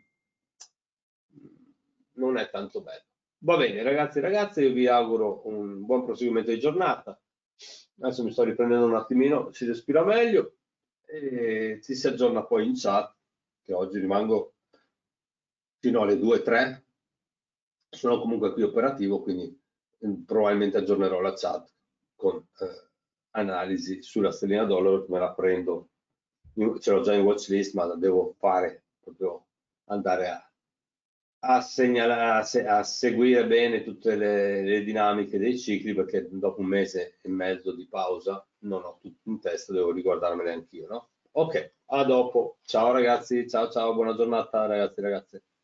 non è tanto bello. Va bene ragazzi e ragazze, io vi auguro un buon proseguimento di giornata. Adesso mi sto riprendendo un attimino, si respira meglio e ci si aggiorna poi in chat, che oggi rimango fino alle 2-3, sono comunque qui operativo, quindi probabilmente aggiornerò la chat con analisi sulla sterlina dollaro, me la prendo, ce l'ho già in watch list, ma la devo fare proprio, andare a segnalare, a seguire bene tutte le dinamiche dei cicli, perché dopo un mese e mezzo di pausa non ho tutto in testa, devo riguardarmene anch'io, no? Ok, a dopo, ciao ragazzi, ciao ciao, buona giornata ragazzi e ragazze.